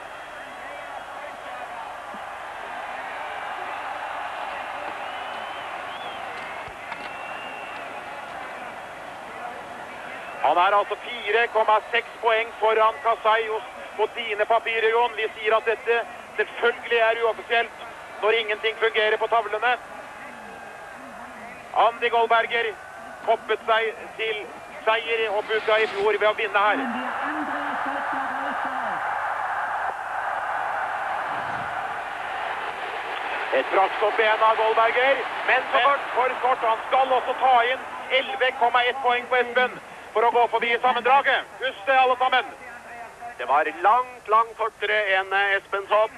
Han er altså 4,6 poeng foran Kasai på dine papirer, Jon. Vi sier at dette selvfølgelig er uoffisielt når ingenting fungerer på tavlene. Andy Goldberger hoppet seg til seier i Buka i fjor ved å vinne her. Et prakshopp igjen av Goldberger, men for kort. Han skal også ta inn 11,1 poeng på Espen for å gå forbi sammendraget. Husk det, alle sammen. Det var langt kortere enn Espens hopp.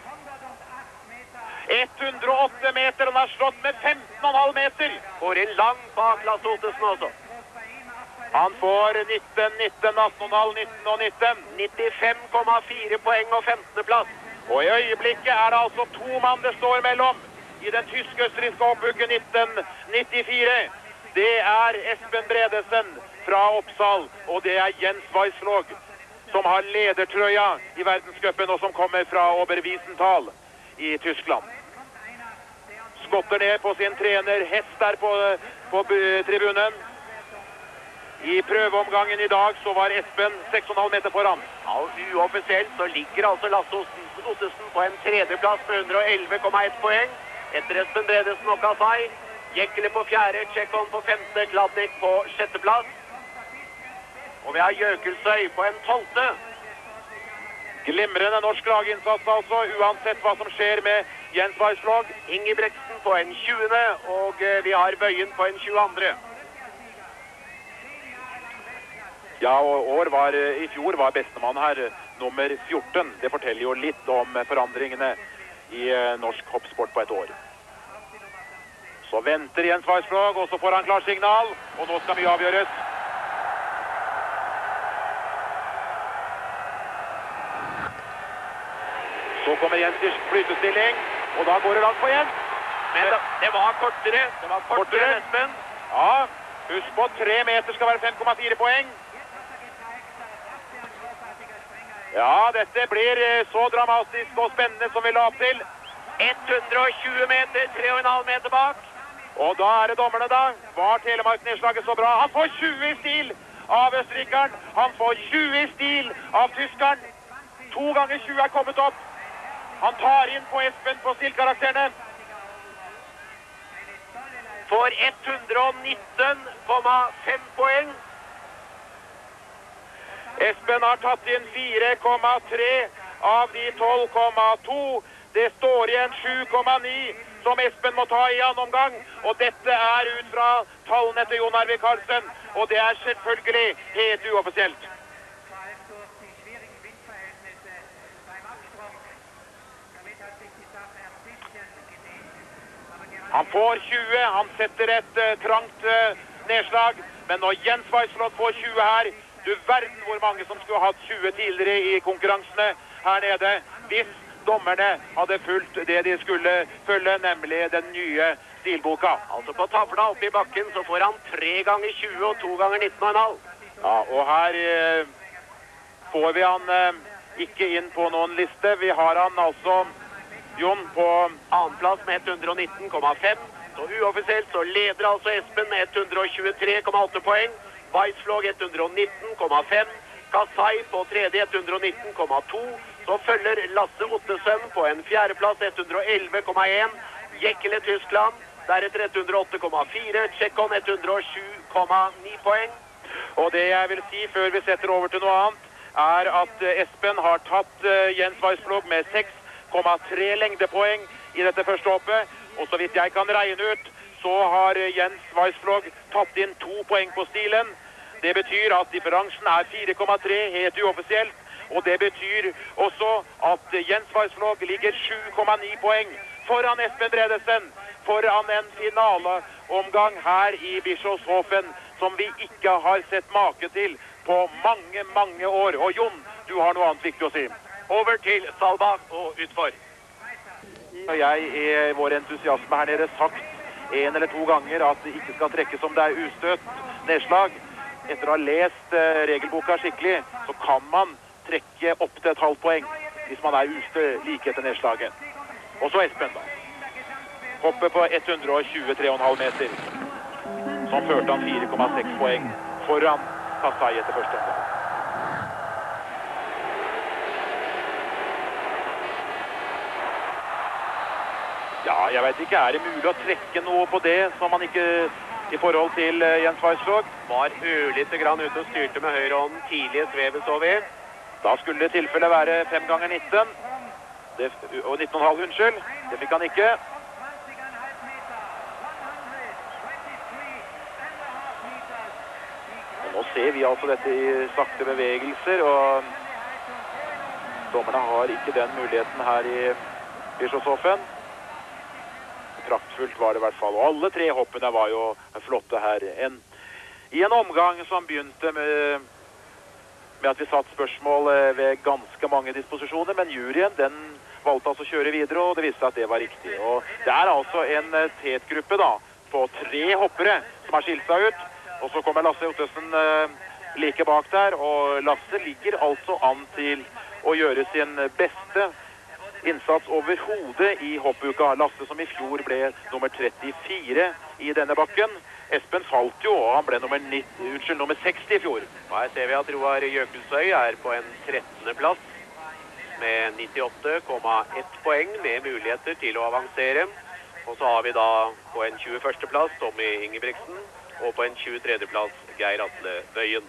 108 meter, han har slått med 15,5 meter. Går inn langt bak Lasse Ottesen også. Han får 19, 19, 18,5, 19 og 19. 95,4 poeng og 15. plass. Og i øyeblikket er det altså 2 mann det står mellom i den tysk-østerrikske oppbygget 1994. det er Espen Bredesen fra Oppsal, og det er Jens Weislog, som har ledertrøya i verdenscupen, og som kommer fra Oberwiesenthal i Tyskland. Skotter ned på sin trener, Hest der på tribunen. I prøveomgangen i dag så var Espen 6,5 meter foran. Ja, uoffisielt så ligger altså Lasse Ottesen på en tredjeplass med 111,1 poeng. Etter Espen Bredesen og Kasai. Jekkele på fjerde, Tjekkon på femte, Kladnik på sjetteplass. Og vi har Jøkelsøy på en 12. Glimrende norsk laginnsats altså, uansett hva som skjer med Jens Weislog. Ingebretsen på en 20. og vi har Bøyen på en 22. Ja, og i fjor var bestemann her nummer 14. Det forteller jo litt om forandringene i norsk hoppsport på et år. Så venter Jens Weislog, og så får han klarsignal, og nå skal mye avgjøres. Så kommer Jens i flytestilling, og da går det langt på Jens. Men det var kortere. Det var kortere, Espen. Ja, husk på 3 meter skal være 5,4 poeng. Ja, dette blir så dramatisk og spennende som vi la opp til. 120 meter, 3,5 meter bak. Og da er det dommerne da. Var Telemark-nedslaget så bra? Han får 20 i stil av østerrikeren. Han får 20 i stil av tyskeren. 2 ganger 20 er kommet opp. Han tar inn på Espen på stilkarakterene. Får 119,5 poeng. Espen har tatt inn 4,3 av de 12,2. Det står igjen 7,9 som Espen må ta i annen omgang. Og dette er ut fra tallene til Jon Arvid Karlsen. Og det er selvfølgelig helt uoffisielt. Han får 20, han setter et trangt nedslag. Men når Jens Weislog får 20 her, du verden hvor mange som skulle hatt 20 tidligere i konkurransene her nede, hvis dommerne hadde fulgt det de skulle følge, nemlig den nye stilboka. Altså på tavla oppe i bakken så får han 3 ganger 20 og 2 ganger 19,5. Ja, og her får vi han ikke inn på noen liste. Vi har han altså, Jon, på annenplass med 119,5. Så uoffisielt så leder altså Espen med 123,8 poeng. Weislog 119,5. Kasai på tredje 119,2. Så følger Lasse Ottesen på en fjerdeplass 111,1. Jekkele Tyskland, deretter 108,4. Tjekkon 107,9 poeng. Og det jeg vil si før vi setter over til noe annet, er at Espen har tatt Jens Weislog med 6,3 lengdepoeng i dette første hoppet. Og så vidt jeg kan regne ut, så har Jens Weislog tatt inn 2 poeng på stilen. Det betyr at differansen er 4,3 helt uoffisielt. Og det betyr også at Jens Weislog ligger 7,9 poeng foran Espen Bredesen, foran en finaleomgang her i Bischofshofen, som vi ikke har sett make til på mange, mange år. Og Jon, du har noe annet viktig å si. Over til Salva og utfor. Jeg i vår entusiasme her nede sagt 1 eller 2 ganger at det ikke skal trekkes om det er ustøtt nedslag. Etter å ha lest regelboka skikkelig, så kan man trekke opp til et halvt poeng hvis man er ustø like etter nedslaget. Og så Espen da. Hoppe på 123,5 meter. Som førte han 4,6 poeng foran Kasai etter første omgang. Ja, jeg vet ikke, er det mulig å trekke noe på det som man ikke i forhold til Jens Weislog? Var ørlite grann ute og styrte med høyrehånden tidlig svevet så vi. Da skulle det i tilfelle være 5 ganger 19. Og 19,5, unnskyld. Det fikk han ikke. Og nå ser vi altså dette i sakte bevegelser, og dommerne har ikke den muligheten her i Bischofshofen. Praktfullt var det i hvert fall, og alle 3 hoppene var jo flotte her. I en omgang som begynte med at vi satt spørsmål ved ganske mange disposisjoner, men juryen, den valgte altså å kjøre videre, og det viste seg at det var riktig. Og det er altså en tetgruppe da, på 3 hoppere som har skilt seg ut. Og så kommer Lasse Ottesen like bak der, og Lasse ligger altså an til å gjøre sin beste innsats overhodet i hoppuka. Lasse som i fjor ble nummer 34 i denne bakken. Espen falt jo, og han ble nummer 60 i fjor. Og her ser vi at Roar Jøkelsøy er på en 13. plass med 98,1 poeng med muligheter til å avansere. Og så har vi da på en 21. plass Tommy Ingebrigtsen, og på en 23. plass Geir Atle Wøien.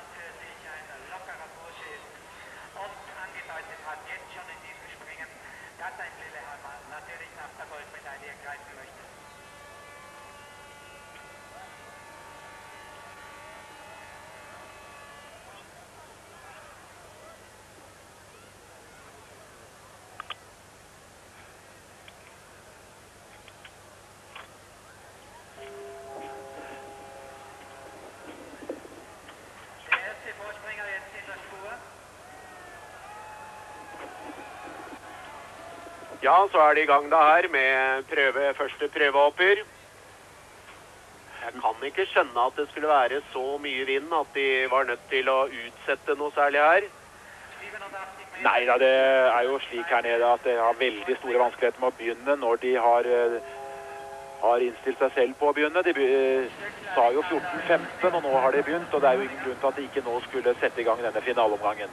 Ja, så er det i gang da her med første prøvehopper. Jeg kan ikke skjønne at det skulle være så mye vind at de var nødt til å utsette noe særlig her. Nei da, det er jo slik her nede at de har veldig store vanskeligheter med å begynne når de har innstilt seg selv på å begynne. De sa jo 14-15, og nå har de begynt, og det er jo ingen grunn til at de ikke nå skulle sette i gang denne finaleomgangen.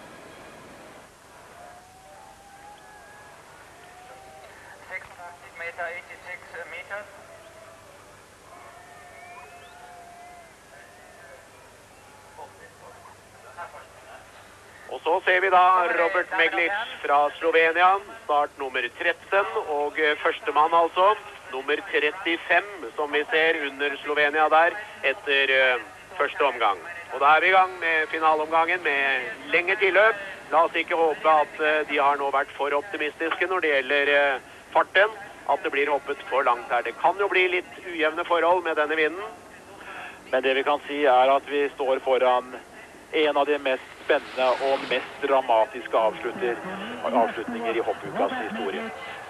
Og så ser vi da Robert Meglic fra Slovenia, start nummer 13, og førstemann altså, nummer 35, som vi ser under Slovenia der, etter første omgang. Og da er vi i gang med finaleomgangen med lenge tilløp. La oss ikke håpe at de har nå vært for optimistiske når det gjelder farten, at det blir hoppet for langt her. Det kan jo bli litt ujevne forhold med denne vinden. Men det vi kan si er at vi står foran en av de mest spennende og mest dramatiske avslutninger i hoppukas historie.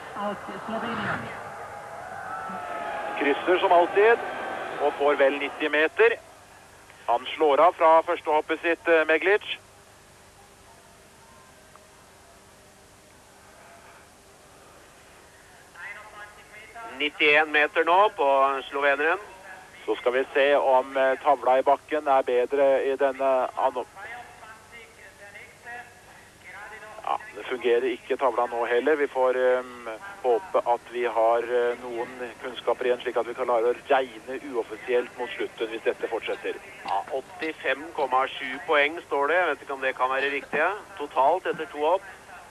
Krysser som alltid, og får vel 90 meter. Han slår av fra første hoppet sitt, Meglic. ...91 meter nå på sloveneren. Så skal vi se om tavla i bakken er bedre i denne... Ja, det fungerer ikke tavla nå heller. Vi får håpe at vi har noen kunnskaper igjen, slik at vi kan klare å regne uoffisielt mot slutten hvis dette fortsetter. Ja, 85,7 poeng står det. Jeg vet ikke om det kan være riktig. Totalt etter 2 hopp.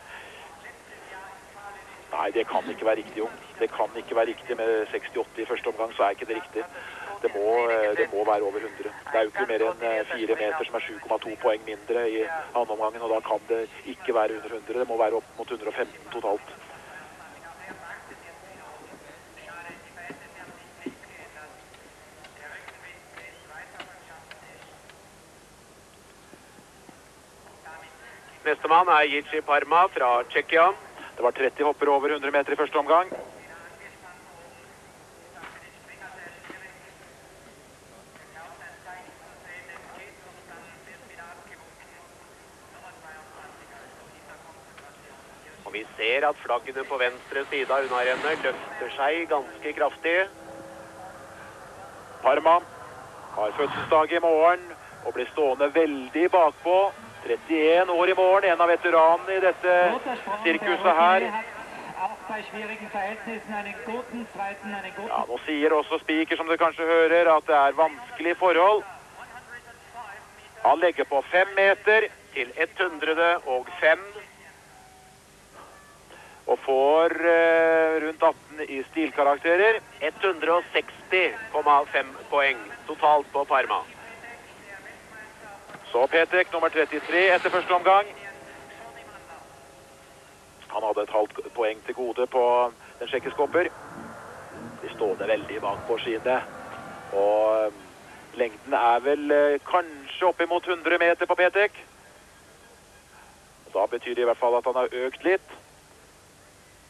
Nei, det kan ikke være riktig, jo. Det kan ikke være riktig med 68 i første omgang, så er ikke det riktig. Det må være over 100. Det er jo ikke mer enn 4 meter som er 7,2 poeng mindre i andre omgangen, og da kan det ikke være under 100. Det må være opp mot 115 totalt. Nestemann er Jiri Parma fra Tsjekkia. Det var 30 hopper over 100 meter i første omgang. Og vi ser at flaggene på venstre side av unnarennet løfter seg ganske kraftig. Parma har fødselsdag i morgen og blir stående veldig bakpå. 31 år i morgen, en av veteranene i dette sirkuset her. Ja, nå sier også Spiker, som du kanskje hører, at det er vanskelige forhold. Han legger på 5 meter til 105. Og får rundt 18 i stilkarakterer. 160,5 poeng totalt på Parma. Så Petek, nummer 33 etter første omgang. Han hadde et halvt poeng til gode på den tsjekkiske hopper. De stående veldig bak på skiene. Og lengden er vel kanskje opp imot 100 meter på Petek. Da betyr det i hvert fall at han har økt litt.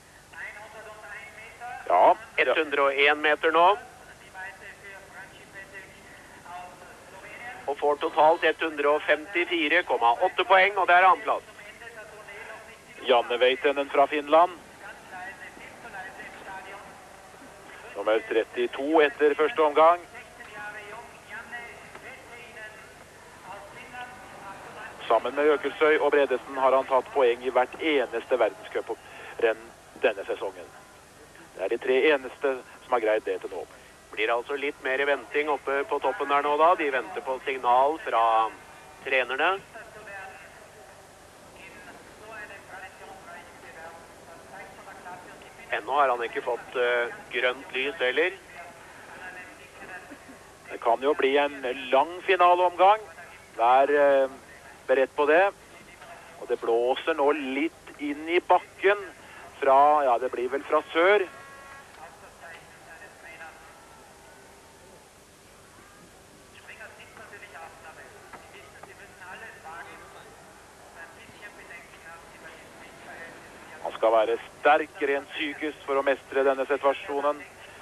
Ja. 101 meter nå. og får totalt 154,8 poeng, og det er annenplass. Janne Veitenen fra Finland. Nummer 32 etter første omgang. Sammen med Økelsøy og Bredesen har han tatt poeng i hvert eneste verdenscuprenn denne sesongen. Det er de 3 eneste som har greid det til nå. Blir altså litt mer venting oppe på toppen der nå da. De venter på signal fra trenerne. Ennå har han ikke fått grønt lys heller. Det kan jo bli en lang finaleomgang. Vær beredt på det. Og det blåser nå litt inn i bakken fra, ja, det blir vel fra sør. Han skal være sterk rent psykisk for å mestre denne situasjonen.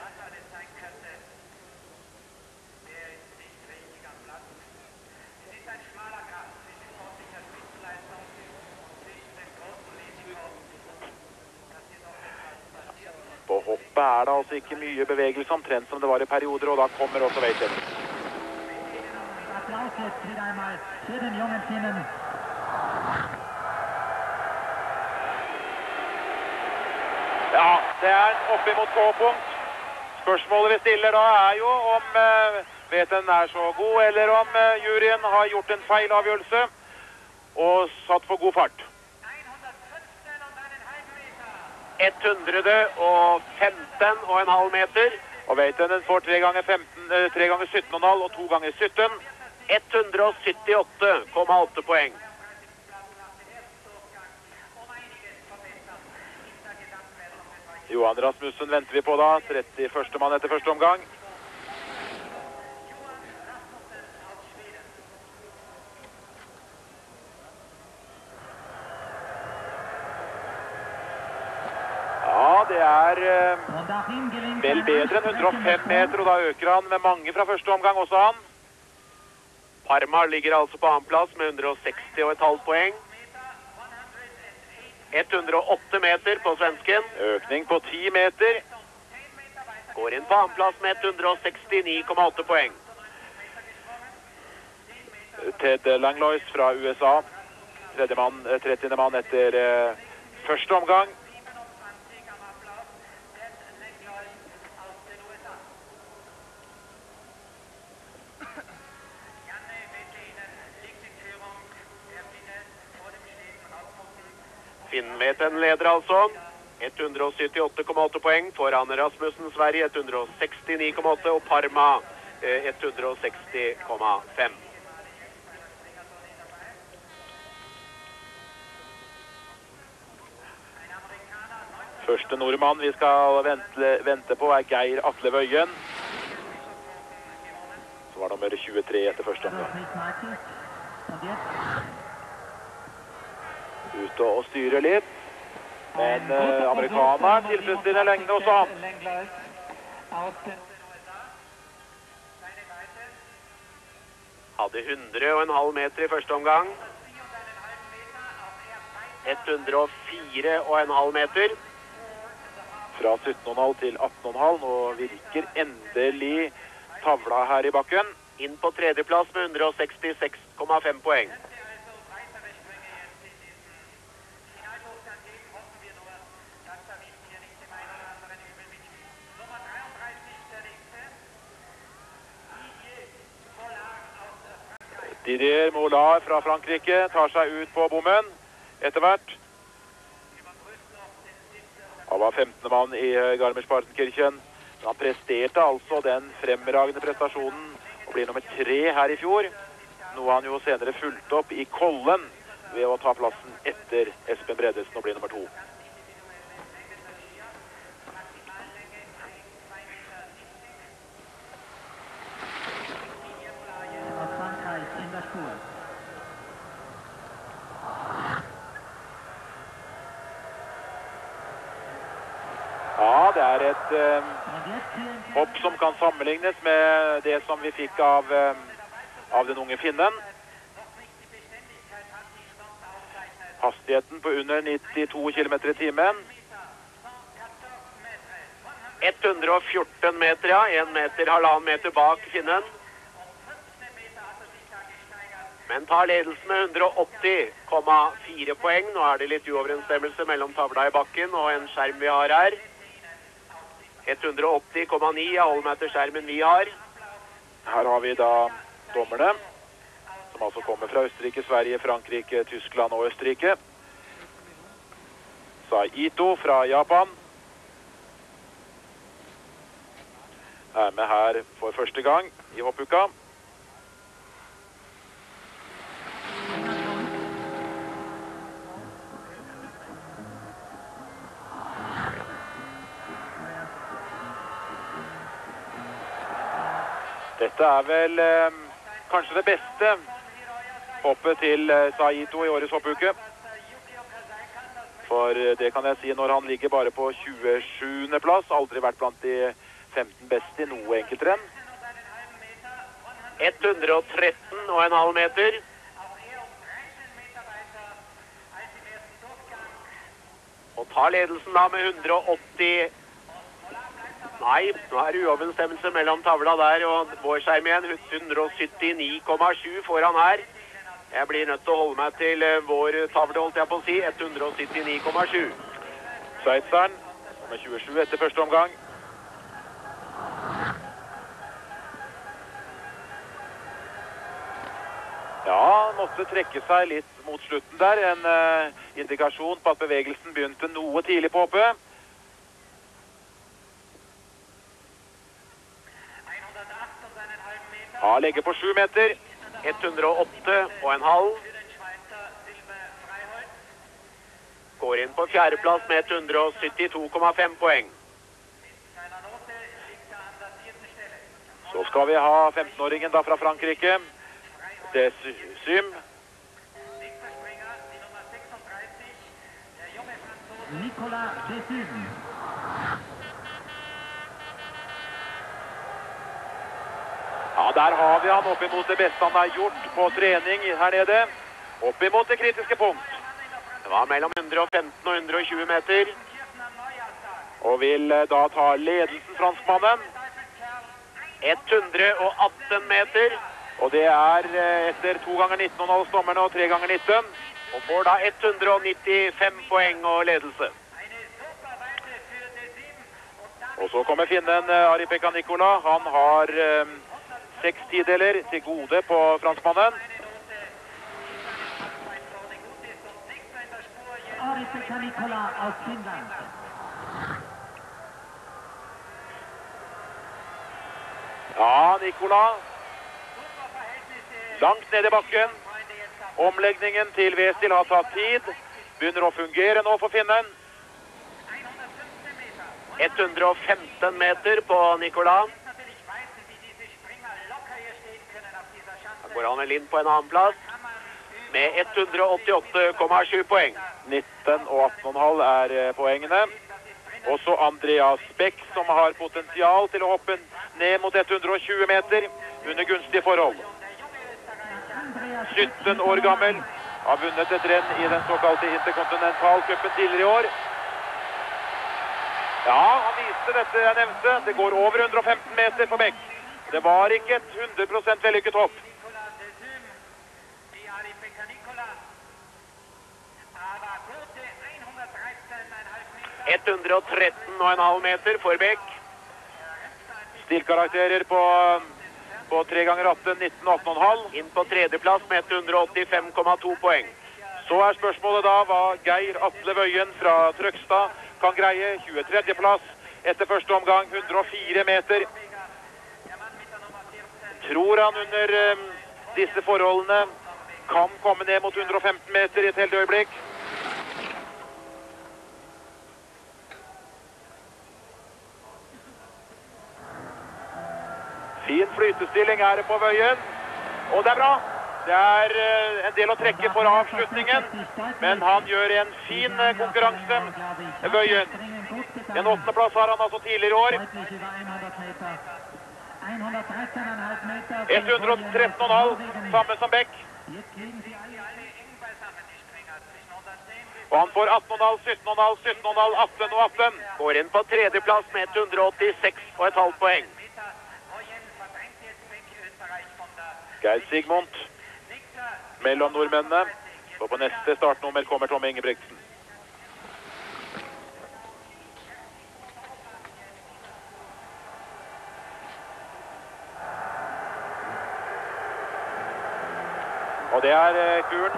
På hoppet er det altså ikke mye bevegelse, omtrent som det var i perioder, og da kommer også Veitenen. Applaus jetzt wieder einmal für den jungen Finnen. Ja, det er oppe mot K-punkt. Spørsmålet vi stiller da er jo om Veitenen er så god, eller om juryen har gjort en feil avgjørelse og satt for god fart. 115,5 meter. Og Veitenen får 3 ganger 17,5 og 2 ganger 17. 178,8 poeng. Johan Rasmussen venter vi på da, 31. mann etter første omgang. Ja, det er vel bedre enn 105 meter, og da øker han med mange fra første omgang også han. Parma ligger altså på annenplass med 160,5 poeng. 108 meter på svensken. Økning på 10 meter. Går inn på annenplass med 169,8 poeng. Ted Langlois fra USA. 30. mann etter første omgang. Finnveten leder altså. 178,8 poeng foran Rasmussen Sverige 169,8 og Parma 160,5. Første nordmann vi skal vente på er Geir Atle Wøien. Så var nummer 23 etter første omgang. Ute og styrer litt. Men amerikaneren tilfredsstiller lengde også han. Hadde 100,5 meter i første omgang. 104,5 meter. Fra 17,5 til 18,5. Nå virker endelig tavla her i bakken. Inn på tredjeplass med 166,5 poeng. Didier Mollard fra Frankrike tar seg ut på bommen etter hvert. Han var 15. mann i Garmisch-Partenkirchen. Han presterte altså den fremragende prestasjonen og blir nummer 3 her i fjor. Noe han jo senere fulgte opp i Kollen ved å ta plassen etter Espen Bredesen og bli nummer 2. Ja, det er et hopp som kan sammenlignes med det som vi fikk av av den unge finnen. Hastigheten på under 92 km i timen. 114 meter, ja. 1 meter, halvannen meter bak finnen. Men tar ledelsen med 180,4 poeng. Nå er det litt uoverensstemmelse mellom tavla i bakken og en skjerm vi har her. 180,9 er holdmeterskjermen vi har. Her har vi da dommerne, som altså kommer fra Østerrike, Sverige, Frankrike, Tyskland og Østerrike. Saito fra Japan er med her for første gang i hoppuka. Dette er vel kanskje det beste hoppet til Saito i årets hoppuke. For det kan jeg si når han ligger bare på 27. plass, aldri vært blant de 15 beste i noe enkeltrenn. 113,5 meter. Og tar ledelsen da med 180. Nei, nå er det uoverensstemmelse mellom tavla der og vår skjerm igjen. 179,7 foran her. Jeg blir nødt til å holde meg til vår tavle, holdt jeg på å si. 179,7. Sveitseren med 27 etter første omgang. Ja, han måtte trekke seg litt mot slutten der. En indikasjon på at bevegelsen begynte noe tidlig på hoppet. Ja, legger på 7 meter. 108,5. Går inn på fjerdeplass med 172,5 poeng. Så skal vi ha 15-åringen da fra Frankrike. Desym. Nicolas Desym. Ja, der har vi han opp imot det beste han har gjort på trening her nede. Opp imot det kritiske punkt. Det var mellom 115 og 120 meter. Og vil da ta ledelsen, franskmannen. 118 meter. Og det er etter 2 ganger 19,5 stommerne og 3 ganger 19. Og får da 195 poeng og ledelse. Og så kommer finnen Ari-Pekka Nicola. Han har 6 tideler til gode på franskmannen. Ari-Pekka Nicola av Finland. Ja, Nicola. Langt ned i bakken. Omleggingen til V-stil har tatt tid. Begynner å fungere nå for finnen. 115 meter på Nicola. Da går han vel inn på en annen plass med 188,7 poeng. 19 og 18,5 er poengene. Også Andreas Beck, som har potensial til å hoppe ned mot 120 meter under gunstige forhold. 17 år gammel, har vunnet et renn i den såkalte Interkontinentalcupen tidligere i år. Ja, han viste dette jeg nevnte. Det går over 115 meter for Beck. Det var ikke et 100% vellykket hopp. 113,5 meter for Beck. Stilkarakterer på 3 ganger 18, 19 og 18,5. Inn på tredjeplass med 185,2 poeng. Så er spørsmålet da hva Geir Atle Wøien fra Trøgstad kan greie. 23. plass etter første omgang, 104 meter. Tror han under disse forholdene kan komme ned mot 115 meter i et helt øyeblikk? Fin flytestilling er det på Wøien, og det er bra. Det er en del å trekke for avslutningen, men han gjør en fin konkurranse, Wøien. En 8. plass har han altså tidligere i år. 113,5, samme som Beck. Og han får 18,5, 17,5, 17,5, 18 og 18. Går inn på tredjeplass med 186,5 poeng. Geir Sigmund mellom nordmennene. Og på neste startnummer kommer Tom Ingebrigtsen. Og det er kuren.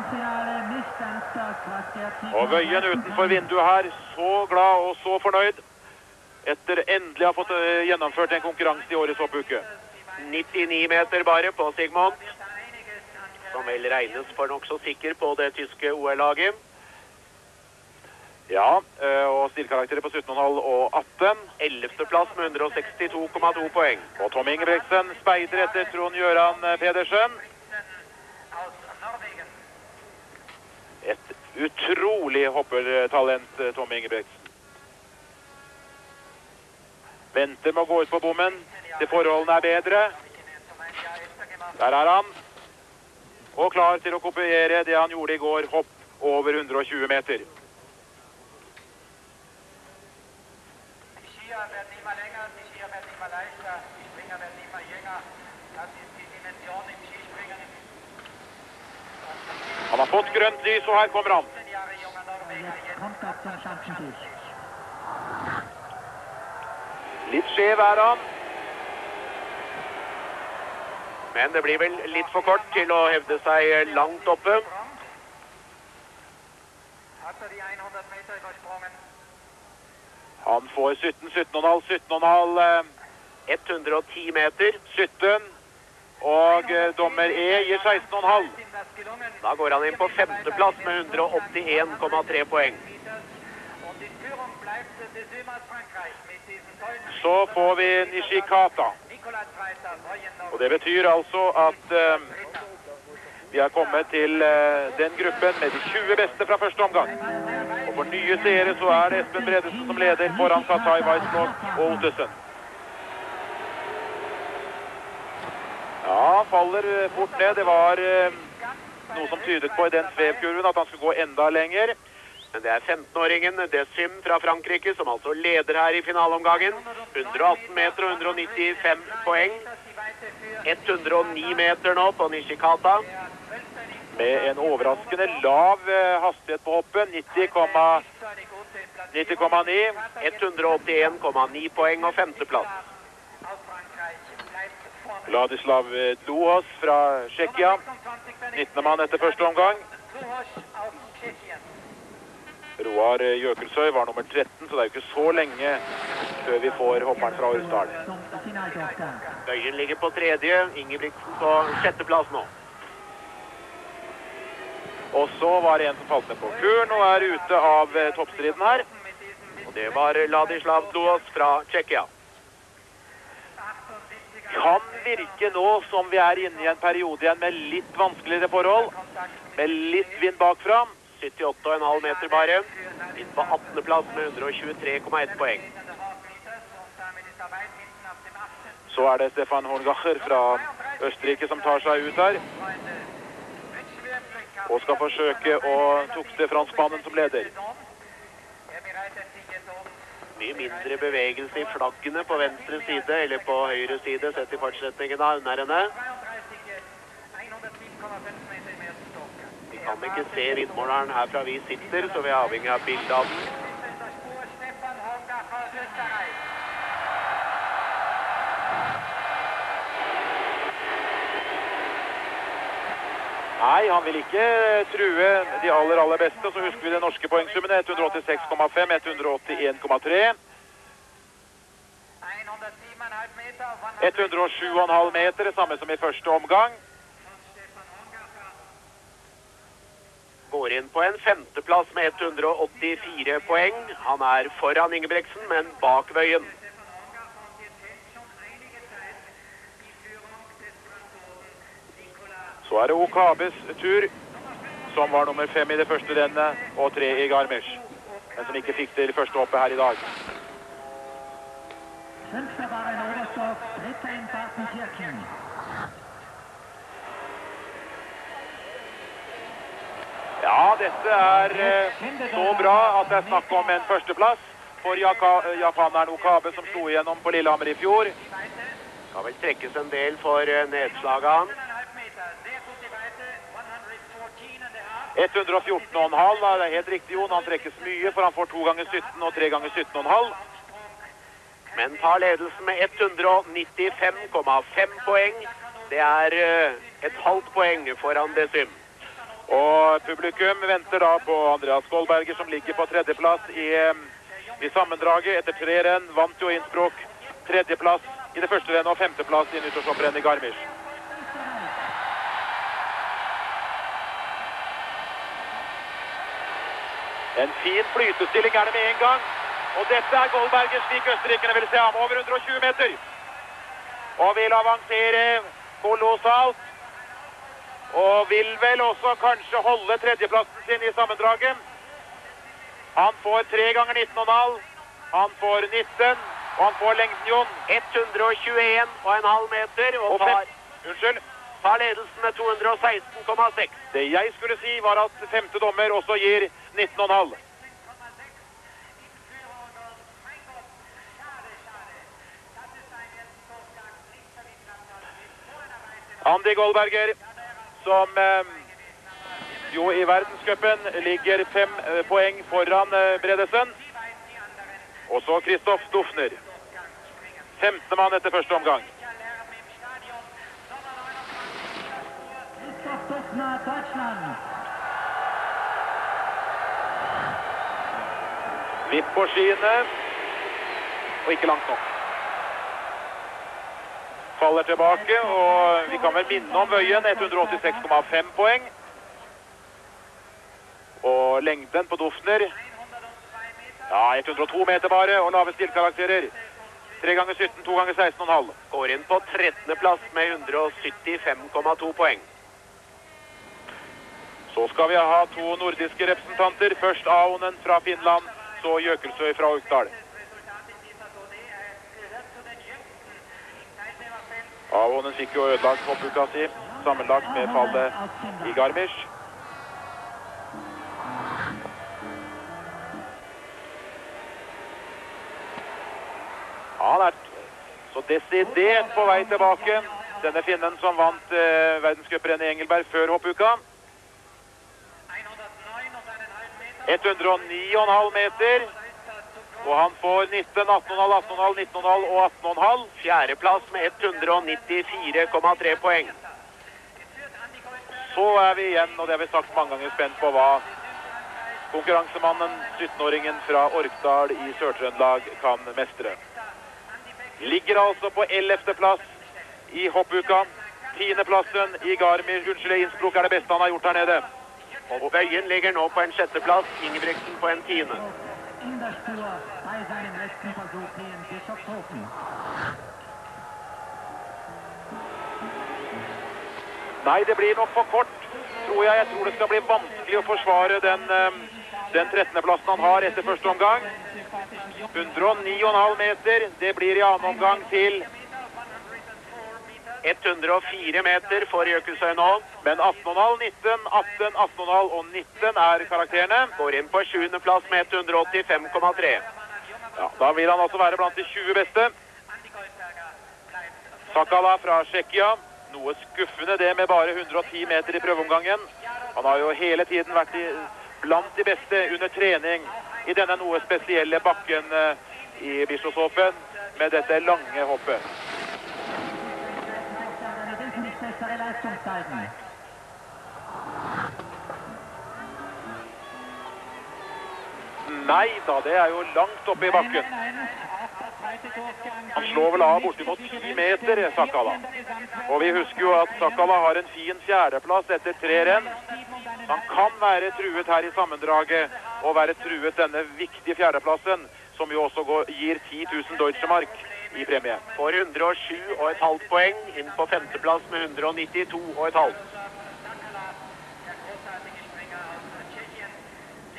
Og Wøien utenfor vinduet her, så glad og så fornøyd. Etter endelig å ha fått gjennomført en konkurranse i årets hoppuke. 99 meter bare på Sigmund, som vel regnes for nok så sikker på det tyske OL-laget. Ja, og stilkarakterer på 17,5 og 18. 11. plass med 162,2 poeng. Og Tom Ingebrigtsen speider etter Trond Jøran Pedersen. Et utrolig hoppertalent, Tom Ingebrigtsen. Venter med å gå ut på bommen. De forholdene er bedre. Der er han. Og klar til å kopiere det han gjorde i går, hopp over 120 meter. Han har fått grønt lys, og her kommer han. Litt skjev er han. Men det blir vel litt for kort til å hevde seg langt oppe. Han får 17, 17,5, 17,5. 110 meter. 17. Og dommer E gir 16,5. Da går han inn på 5. plass med 181,3 poeng. Så får vi Nishikata. Og det betyr altså at vi har kommet til den gruppen med de 20 beste fra første omgang. Og for nye seere så er det Espen Bredesen som leder foran Katai Weisslov og Ottesen. Ja, han faller fort ned. Det var noe som tydet på i den svevkurven at han skulle gå enda lenger. Men det er 15-åringen Desim fra Frankrike som altså leder her i finaleomgangen. 118 meter og 195 poeng. 109 meter nå på Nishikata. Med en overraskende lav hastighet på hoppet, 90,9. 181,9 poeng og 5. plass. Ladislav Dluhos fra Tsjekkia, 19. mann etter første omgang. Roar Jøkelsøy var nummer 13, så det er jo ikke så lenge før vi får hopperen fra Årsdal. Wøien ligger på 3., Ingebrigtsen på 6. plass nå. Og så var det en som falt ned på kuren og er ute av toppstriden her. Og det var Ladislav Dluhos fra Tsjekkia. Kan virke nå som vi er inne i en periode igjen med litt vanskeligere forhold, med litt vind bakfra. 78,5 meter bare, inn på 18. plass med 123,1 poeng. Så er det Stefan Horngacher fra Østerrike som tar seg ut her. Og skal forsøke å tukte franskmannen som leder. Mye mindre bevegelse i flaggene på venstre side, eller på høyre side, sett i fartsretningen av undererne. Vi kan ikke se vindmåleren herfra vi sitter, så vi er avhengig av bildet av den. Nei, han vil ikke true de aller beste, så husker vi det norske poengsummene, 186,5, 181,3. 107,5 meter, det samme som i første omgang. Går inn på en 5. plass med 184 poeng. Han er foran Ingebrigtsen, men bak Wøien. Så er det Okabes tur, som var nummer 5 i det første rennet, og 3 i Garmisch, men som ikke fikk til første hoppet her i dag. Fünfter war in Oberstdorf, dritter in Partenkirchen. Ja, dette så bra at det snakk om en førsteplass for japaneren Okabe, som slo igjennom på Lillehammer i fjor. Skal vel trekkes en del for nedslaget han. 114,5, det er helt riktig, Jon. Han trekkes mye, for han får 2 ganger 17 og 3 ganger 17,5. Men tar ledelsen med 195,5 poeng. Det er et halvt poeng foran Desym. Og publikum venter da på Andreas Goldberger, som ligger på tredjeplass i sammendraget. Etter 3 renn vant jo Innsbruck tredjeplass i det første rennet og 5. plass i nyttårshopprennet i Garmisch. En fin flytestilling er det med en gang. Og dette er Goldberger, slik østerrikerne vil se ham, over 120 meter. Og vil avansere kolossalt. Og vil vel også kanskje holde tredjeplassen sin i sammendraget. Han får 3 ganger 19,5. Han får 19, og han får lengden, Jon. 121,5 meter, og tar ledelsen med 216,6. Det jeg skulle si var at 5. dommer også gir 19,5. Andy Goldberger, som jo i verdenscupen ligger 5 poeng foran Bredesen. Og så Christoph Dufner. 15. mann etter første omgang. Christoph Dufner, Deutschland. Vipp på skiene. Og ikke langt nok. Faller tilbake, og vi kan vel minne om Wøien, 186,5 poeng. Og lengden på Dufner, ja, 102 meter bare, og lave stilkarakterer. 3 ganger 17, 2 ganger 16,5. Går inn på 13. plass med 175,2 poeng. Så skal vi ha 2 nordiske representanter. Først Aonen fra Finland, så Jøkelsøy fra Orkdal. Aonen fikk jo ødelagt hoppuka si, sammenlagt med fallet i Garmisch. Han er så desidert på vei tilbake. Denne finnen som vant verdenscuprennet i Engelberg før hoppuka. 109,5 meter. Og han får 19, 18,5, 18,5, 19,5 og 18,5. Fjerdeplass med 194,3 poeng. Så er vi igjen, og det har vi sagt mange ganger, spent på hva konkurransemannen, 17-åringen fra Orkdal i Sør-Trøndelag, kan mestre. Ligger altså på 11. plass i hoppuka. 10. plassen i Garmisch, Innsbruck er det beste han har gjort her nede. Og Wøien ligger nå på en 6. plass, Ingebrigtsen på en 10. In der Spur bei seinem letzten Versuch hier in Bischofshofen. Nei, det blir nok for kort, tror jeg. Jeg tror det skal bli vanskelig å forsvare den 13. plassen han har etter første omgang. 109,5 meter. Det blir i annen omgang til 104 meter for Jøkelsøy nå. Men 18,5, 19, 18, 18,5 og 19 er karakterene. Går inn på 7. plass med 185,3. Ja, da vil han altså være blant de 20 beste. Sakala fra Tsjekkia. Noe skuffende det med bare 110 meter i prøveomgangen. Han har jo hele tiden vært blant de beste under trening i denne noe spesielle bakken i Bischofshofen med dette lange hoppet. Nei da, det er jo langt oppe i bakken. Han slår vel av bortimot 10 meter, Sakala. Og vi husker jo at Sakala har en fin fjerdeplass etter 3 renn. Han kan være truet her i sammendraget, og være truet denne viktige fjerdeplassen, som jo også gir 10 000 Deutsche Mark i premie. For 107,5 poeng, inn på 5. plass med 192,5.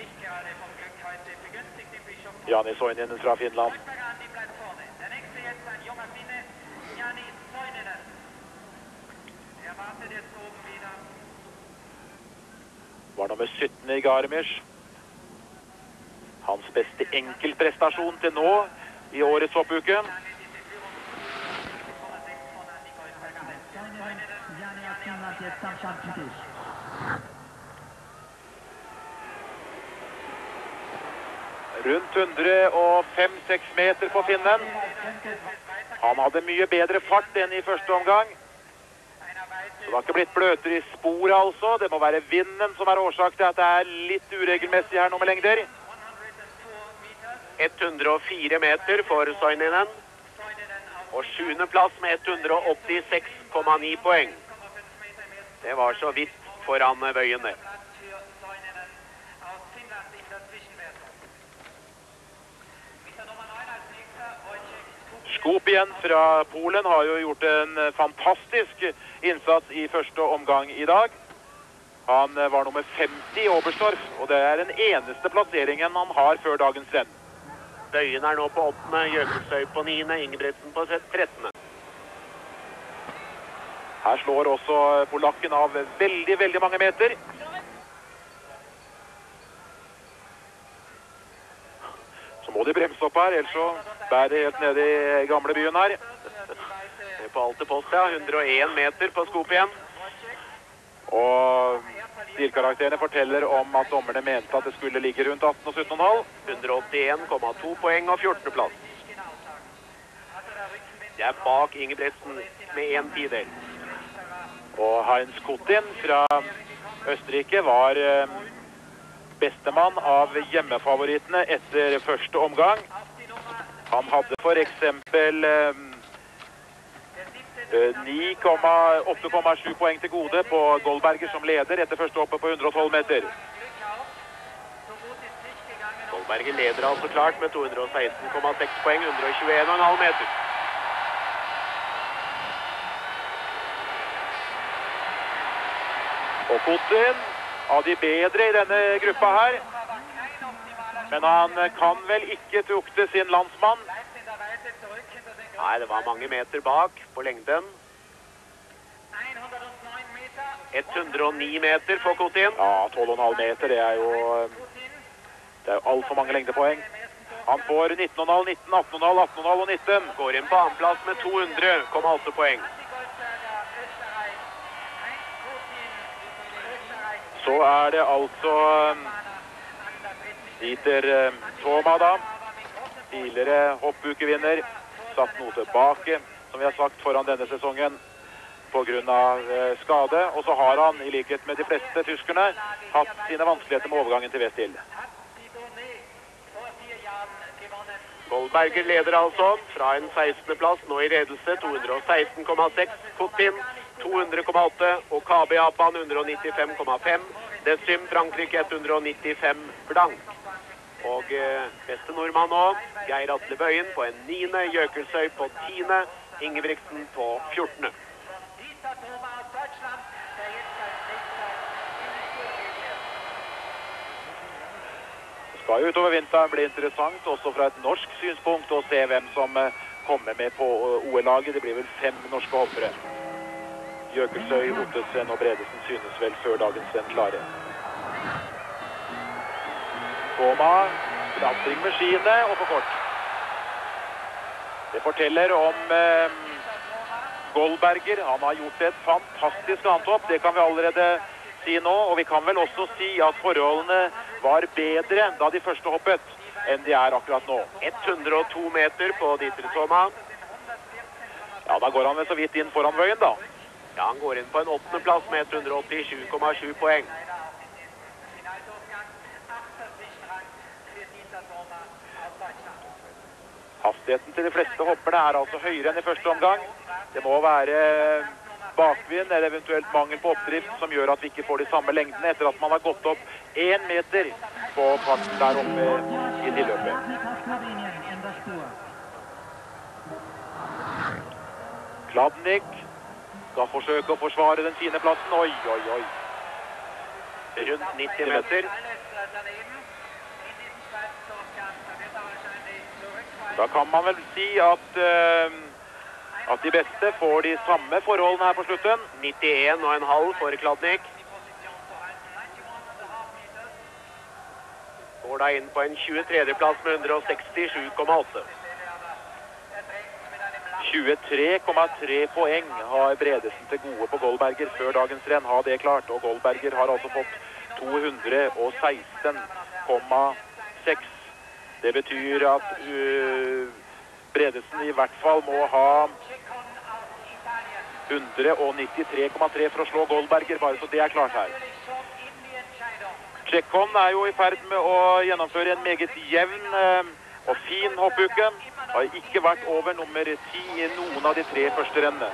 Jani Soinen fra Finland. nummer 17 i Garmisch. Hans beste enkeltprestasjon til nå i årets hoppuke. Rundt 105-6 meter på finnen. Han hadde mye bedre fart enn i første omgang. Så det har ikke blitt bløtere i sporet altså. Det må være vinden som er årsak til at det er litt uregelmessig her nå med lengder. 104 meter for Soininen. Og 7. plass med 186,9 poeng. Det var så vidt foran bøyene. Skopjen fra Polen har jo gjort en fantastisk innsats i første omgang i dag. Han var nummer 50 i Oberstdorf, og det er den eneste plasseringen han har før dagens renn. Bøyen er nå på 8., Jøkelsøy på 9., Ingebrigtsen på 13. Her slår også polakken av veldig mange meter. Så må de bremse opp her, ellers så bærer det helt ned i gamle byen her. På Alte Post, ja. 101 meter på Skopjen. Og stilkarakterene forteller om at dommerne mente at det skulle ligge rundt 18 og 17,5. 181,2 poeng og 14. plass. Det er bak Ingebrigtsen med 1 tidel. Og Heinz Kotin fra Østerrike var bestemann av hjemmefavorittene etter første omgang. Han hadde for eksempel 8,7 poeng til gode på Goldberger som leder etter første hoppet på 112 meter. Goldberger leder altså klart med 216,6 poeng, 121,5 meter. Og Kotin av de bedre i denne gruppa her. Men han kan vel ikke tukte sin landsmann. Nei, det var mange meter bak på lengden. 109 meter for Kotin. Ja, 12,5 meter, det er jo alt for mange lengdepoeng. Han får 19,5, 19, 18,5, 18,5 og 19. Går inn på annenplass med 200,8 poeng. Så er det altså Dieter Thoma da, tidligere hoppukevinner, satt noe tilbake, som vi har sagt, foran denne sesongen på grunn av skade. Og så har han, i likhet med de fleste tyskerne, hatt sine vanskeligheter med overgangen til Westil. Goldberger leder altså fra en 16. plass, nå i ledelse, 216,6. Kotin 200,8 og KB Japan 195,5. Desym Frankrike 195 blank. Og beste nordmann nå, Geir Atle Bøyen på en 9., Jøkelsøy på 10., Ingebrigtsen på 14. Det skal jo utover vinteren bli interessant, også fra et norsk synspunkt, å se hvem som kommer med på OL-laget. Det blir vel 5 norske hoppere. Jøkelsøy, Ottesen og Bredesen synes vel før dagens renn klare. Thoma, klatring med skiene og for kort. Det forteller om Goldberger. Han har gjort et fantastisk anhopp, det kan vi allerede si nå. Og vi kan vel også si at forholdene var bedre da de første hoppet enn de er akkurat nå. 102 meter på Dieter Thoma. Ja, da går han vel så vidt inn foran Bøyen da. Ja, han går inn på en 8. plass med 187,7 poeng. Hastigheten til de fleste hopperne er altså høyere enn i første omgang. Det må være bakvind eller eventuelt mangel på oppdrift som gjør at vi ikke får de samme lengdene etter at man har gått opp 1 meter på farten der oppe i tilløpet. Kladnik skal forsøke å forsvare den fine plassen. Oi, oi, oi. Rundt 90 meter. Da kan man vel si at de beste får de samme forholdene her på slutten. 91,5 for Kladnik. går da inn på en 23. plass med 167,8. 23,3 poeng har Bredesen til gode på Goldberger før dagens renn. Ha det klart, og Goldberger har altså fått 216,6. Det betyr at Bredesen i hvert fall må ha 193,3 for å slå Goldberger, bare så det er klart her. Chekon er jo i ferd med å gjennomføre en meget jevn og fin hoppuke. Har ikke vært over nummer 10 i noen av de 3 første rennene.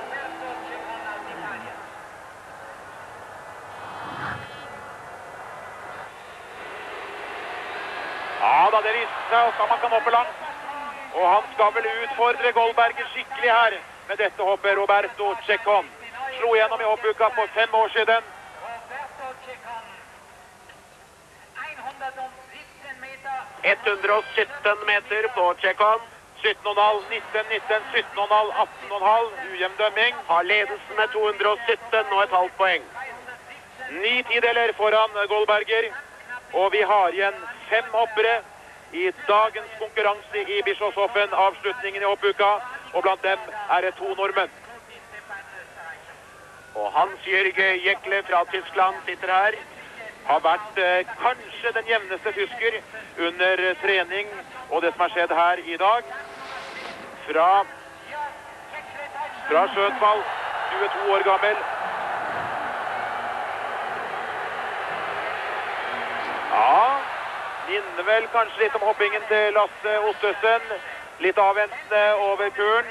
Ja da, det viser seg at man kan hoppe langt. Og han skal vel utfordre Goldberger skikkelig her med dette hoppet. Roberto Chekon slo gjennom i hoppuka for 5 år siden. 117 meter på Chekon. 17,5, 19, 19, 17,5, 18,5, ujevn dømming. Har ledelsen med 217 og et halvt poeng. 9 tideler foran Goldberger. Og vi har igjen 5 hoppere i dagens konkurranse i Bischofshofen, avslutningen i hoppuka. Og blant dem er det 2 nordmenn. Og Hans-Jørge Jekle fra Tyskland sitter her. Har vært kanskje den jevneste tysker under trening og det som har skjedd her i dag. Fra Skjøtfall, 22 år gammel. Ja, minner vel kanskje litt om hoppingen til Lasse Ottesen. Litt avventende over kuren.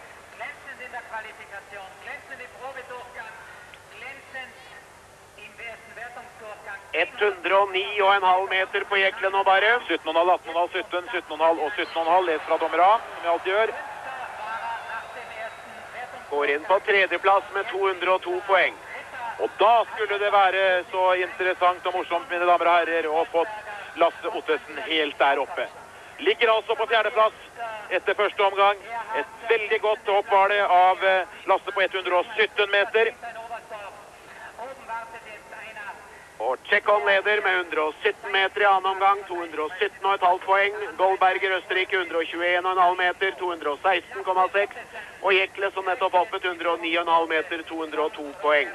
109,5 meter på Jekle nå bare. 17,5, 18,5, 17, 17,5 og 17,5. Les fra dommer A, som jeg alltid gjør. Går inn på 3. plass med 202 poeng. Og da skulle det være så interessant og morsomt, mine damer og herrer, å få Lasse Ottesen helt der oppe. Ligger altså på 4. plass etter første omgang. Et veldig godt hopp var det av Lasse på 117 meter. Og Chekon leder med 117 meter i annen omgang, 217,5 poeng. Goldberger Østerrike 121,5 meter, 216,6. Og Jekle som nettopp hoppet 109,5 meter, 202 poeng.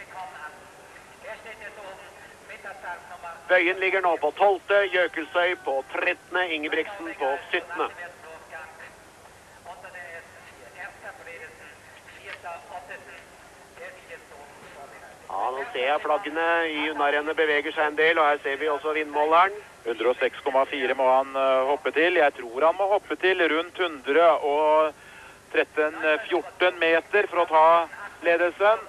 Bøyen ligger nå på 12., Jøkelsøy på 13., Ingebrigtsen på 17. Ja, nå ser jeg flaggene i unnarennet beveger seg en del, og her ser vi også vindmåleren. 106,4 må han hoppe til. Jeg tror han må hoppe til rundt 113-14 meter for å ta ledelsen.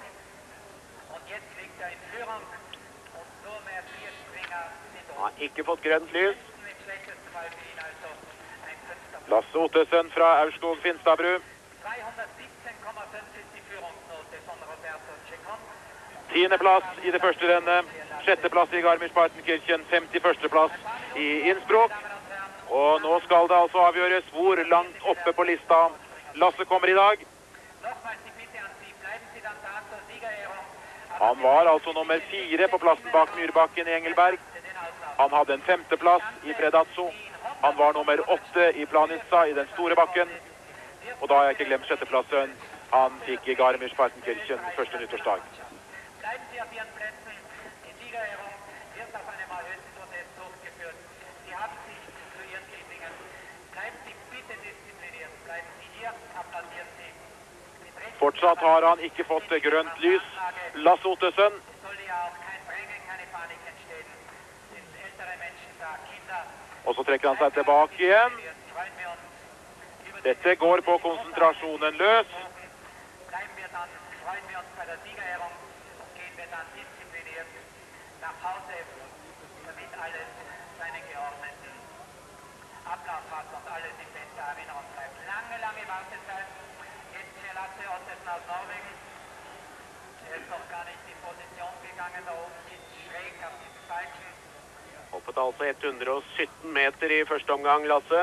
Han har ikke fått grønt lys. Lasse Ottesen fra Aurskog Finstadbru. 10. plass i det første rennet, 6. plass i Garmisch-Partenkirchen, 51. plass i Innsbruck. Og nå skal det altså avgjøres hvor langt oppe på lista Lasse kommer i dag. Han var altså nummer 4 på plassen bak Myrbakken i Engelberg. Han hadde en 5. plass i Predazzo. Han var nummer 8 i Planica i den store bakken. Og da har jeg ikke glemt 6. plassen han fikk i Garmisch-Partenkirchen første nyttårsdag. Fortsatt har han ikke fått grønt lys, Lasse Ottesen. Og så trekker han seg tilbake igjen. Dette går på konsentrasjonen løs. Hoppet altså 117 meter i første omgang, Lasse.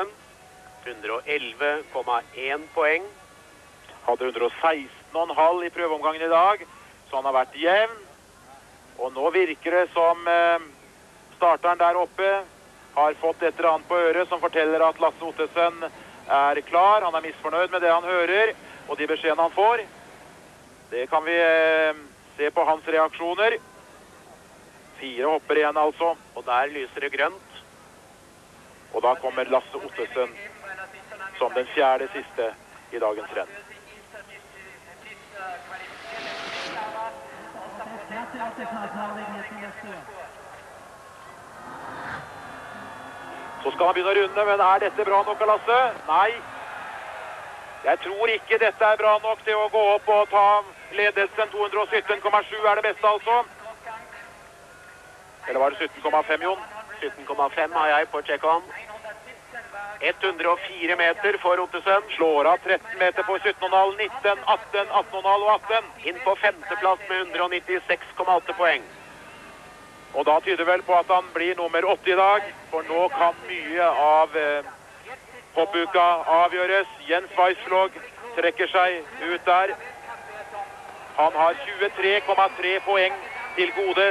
111,1 poeng. Hadde 116,5 i prøveomgangen i dag, så han har vært jevn. Og nå virker det som starteren der oppe har fått et eller annet på øret som forteller at Lasse Ottesen er klar. Han er misfornøyd med det han hører, og de beskjedene han får. Det kan vi se på hans reaksjoner. 4 hopper igjen altså. Og der lyser det grønt. Og da kommer Lasse Ottesen som den 4. siste i dagens renn. Så skal han begynne å runde, men er dette bra nok, Lasse? Nei. Jeg tror ikke dette er bra nok til å gå opp og ta ledelsen. 217,7 er det beste, altså. Eller var det 17,5, Jon? 17,5 har jeg på check-on. 104 meter for Ottesen. Slår av 13 meter på 17,5, 19, 18, 18,5 og 18. Inn på 5. plass med 196,8 poeng. Og da tyder vel på at han blir nummer 8 i dag, for nå kan mye av hoppuka avgjøres. Jens Weissflog trekker seg ut der. Han har 23,3 poeng til gode.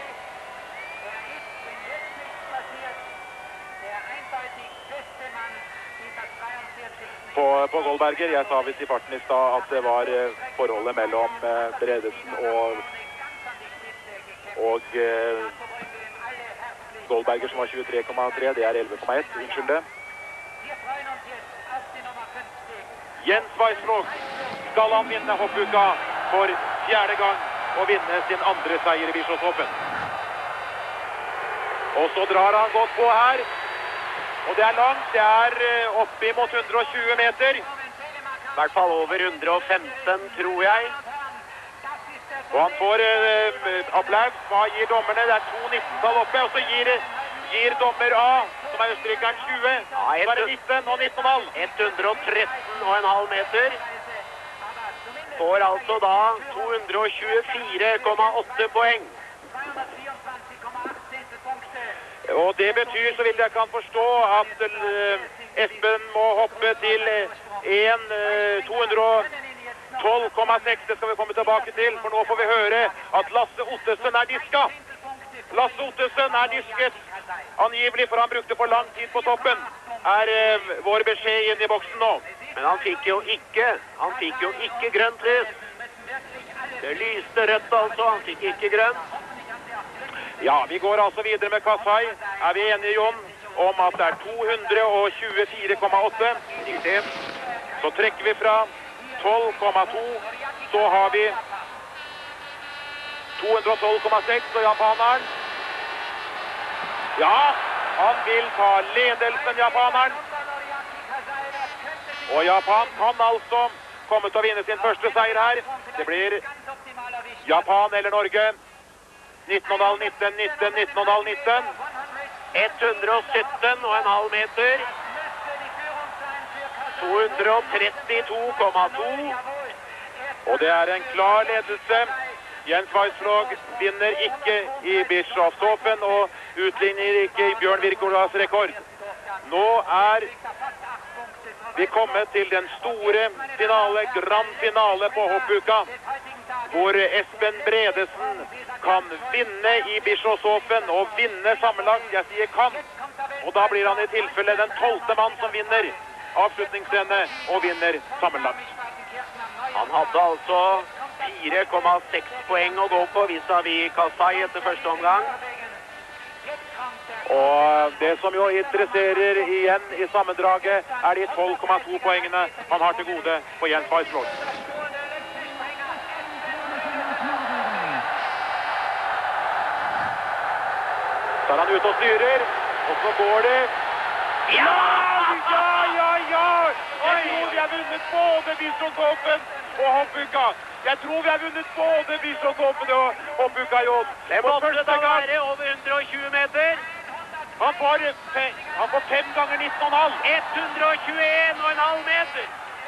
På Goldberger. Jeg sa visst i farten i stad at det var forholdet mellom Bredesen og Goldberger som var 23,3. Det er 11,1. Unnskyld det. Jens Weissflog, skal han vinne hoppuka for 4. gang og vinne sin 2. seier i Bischofshofen. Og så drar han godt på her. Og det er langt, det er oppe mot 120 meter. I hvert fall over 115, tror jeg. Og han får applaus. Hva gir dommerne? Det er 2,19-tall oppe, og så gir dommer A, som er østerrikeren, 20. Så er det 19 og 19,5. 113,5 meter. Får altså da 224,8 poeng. Og det betyr, så vidt jeg kan forstå, at Espen må hoppe til 212,6. Det skal vi komme tilbake til, for nå får vi høre at Lasse Ottesen er diska. Lasse Ottesen er disket, angivelig, for han brukte for lang tid på toppen. Er vår beskjed inn i boksen nå. Men han fikk jo ikke grønt lys. Det lyste rødt altså, han fikk ikke grønt. Ja, vi går altså videre med Kasai. Er vi enige, Jon, om at det er 224,8? Riktig. Så trekker vi fra 12,2. Så har vi 212,6 og japaneren. Ja, han vil ta ledelsen, japaneren. Og Japan kan altså komme til å vinne sin første seier her. Det blir Japan eller Norge. 19,5, 19, 19, 19,5, 19. 117,5 meter. 232,2. Og det er en klar ledelse. Jens Weissflog vinner ikke i Bischofshofen og utligner ikke i Bjørn Wirkolas rekord. Nå er vi kommet til den store finale, grand finale på hoppuka, hvor Espen Bredesen kan vinne i Bischofshofen og vinne sammenlagt. Jeg sier kan. Og da blir han i tilfelle den 12. mann som vinner avslutningsrennet og vinner sammenlagt. Han hadde altså 4,6 poeng å gå på vis-à-vis Kasai etter første omgang. Og det som jo interesserer igjen i sammendraget er de 12,2 poengene han har til gode på Jens Weissflog. Så er han ute og styrer, og så går det. Ja! Jeg tror vi har vunnet både Bischofshofen og hoppuka. Jeg tror vi har vunnet både Bischofshofen og hoppuka, Jon. Det måtte da være over 120 meter. Han får 5 ganger 19,5. 121,5 meter.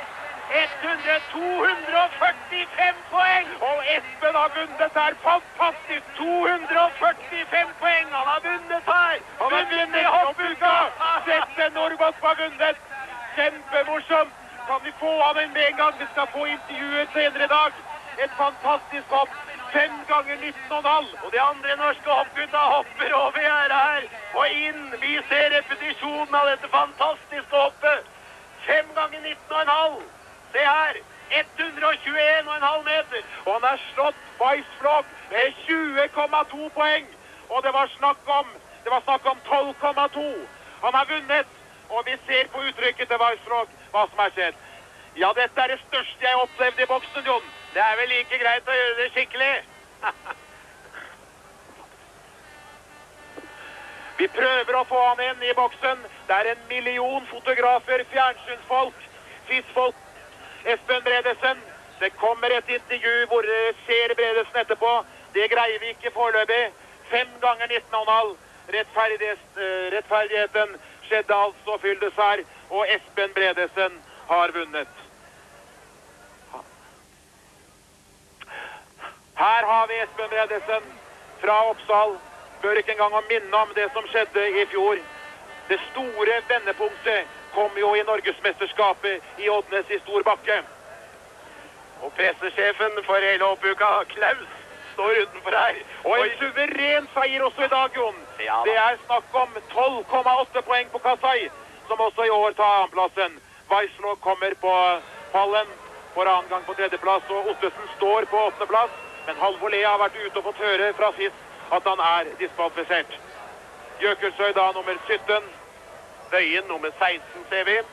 245 poeng. Og Espen har vunnet her. Fantastisk. 245 poeng. Han har vunnet her. Han har vunnet hoppuka. Dette Norgås har vunnet. Kjempemorsomt. Kan vi få han med en gang? Vi skal få intervjuet senere i dag. Et fantastisk hopp. 5 ganger 19,5. Og de andre norske hoppgutta hopper over gjerdet her og inn. Vi ser repetisjonen av dette fantastiske hoppet. 5 ganger 19,5. Se her. 121,5 meter. Og han er slått Weissflog med 20,2 poeng. Og det var snakk om 12,2. Han har vunnet. Og vi ser på uttrykket til Weissflog hva som er skjedd. Ja, dette er det største jeg opplevde i boksen, Jon. Det er vel like greit å gjøre det skikkelig. Vi prøver å få han inn i boksen. Det er 1 million fotografer, fjernsynsfolk, FIS-folk. Espen Bredesen, det kommer et intervju hvor dere ser Bredesen etterpå. Det greier vi ikke foreløpig. 5 ganger 19,5. Rettferdigheten skjedde altså, fyldes her, og Espen Bredesen har vunnet. Her har vi Espen Bredesen fra Oppsal. Bør ikke engang å minne om det som skjedde i fjor. Det store vendepunktet kom jo i Norgesmesterskapet i Oddnes i Storbakke. Og pressesjefen for hele oppuka, Klaus, står utenfor her. Og en suveren seier også i dag, Jon. Ja, det er snakk om 12,8 poeng på Kasai, som også i år tar annenplassen. Weissflog kommer på pallen for annen gang på tredjeplass, og Ottesen står på 8. plass. Men Halvor Lea har vært ute og fått høre fra sist at han er diskvalifisert. Jøkelsøy da nummer 17. Bøyen nummer 16 ser vi.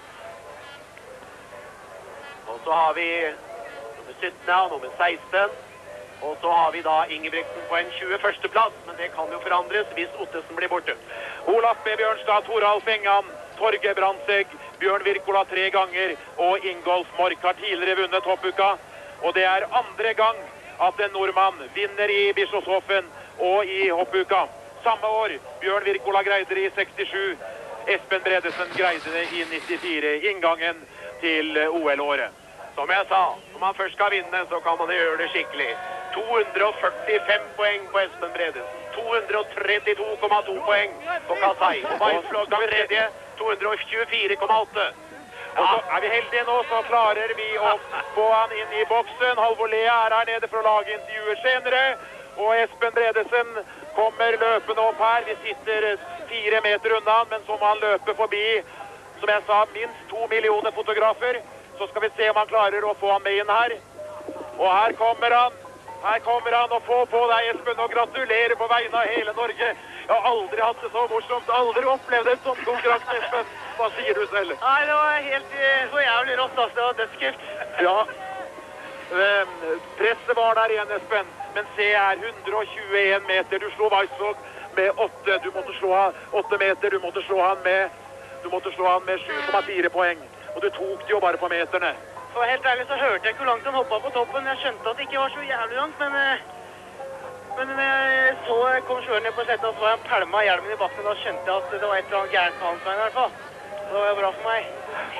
Og så har vi nummer 17 og nummer 16. Og så har vi da Ingebrigtsen på en 21. plass, men det kan jo forandres hvis Ottesen blir borte. Olaf B. Bjørnstad, Toralf Engan, Torge Brandsegg, Bjørn Wirkola 3 ganger, og Ingolf Mork har tidligere vunnet hoppuka. Og det er andre gang at en nordmann vinner i Bischofshofen og i hoppuka. Samme år, Bjørn Wirkola greide det i 67, Espen Bredesen greide det i 94, inngangen til OL-året. Som jeg sa, når man først skal vinne, så kan man gjøre det skikkelig. 245 poeng på Espen Bredesen, 232,2 poeng på Kasai. Og Weissflog den tredje, 224,8. Og så er vi heldige nå, så klarer vi å få han inn i boksen. Halvor Lea er her nede for å lage intervjuer senere. Og Espen Bredesen kommer løpende opp her. Vi sitter 4 meter unna, men så må han løpe forbi, som jeg sa, minst 2 millioner fotografer. Så skal vi se om han klarer å få han med inn her. Og her kommer han. Her kommer han, og få på deg, Espen, og gratulerer på vegne av hele Norge. Jeg har aldri hatt det så morsomt, aldri opplevd en sånn konkurranse, Espen. Hva sier du selv? Nei, det var helt så jævlig rått, altså. Det var dødskult. Ja, presset var der igjen, Espen. Men se her, 121 meter. Du slo Weissflog med 8. Du måtte slå han 8 meter. Du måtte slå han med 7,4 poeng. Og du tok det jo bare på meterne. For helt ærlig så hørte jeg ikke hvor langt han hoppet på toppen. Jeg skjønte at det ikke var så jævlig langt, men når jeg så jeg kom sjøren ned på sletta, så var jeg pælma hjelmen i bakken, og da skjønte jeg at det var et eller annet gærent på hans veien i hvert fall. Så det var jo bra for meg.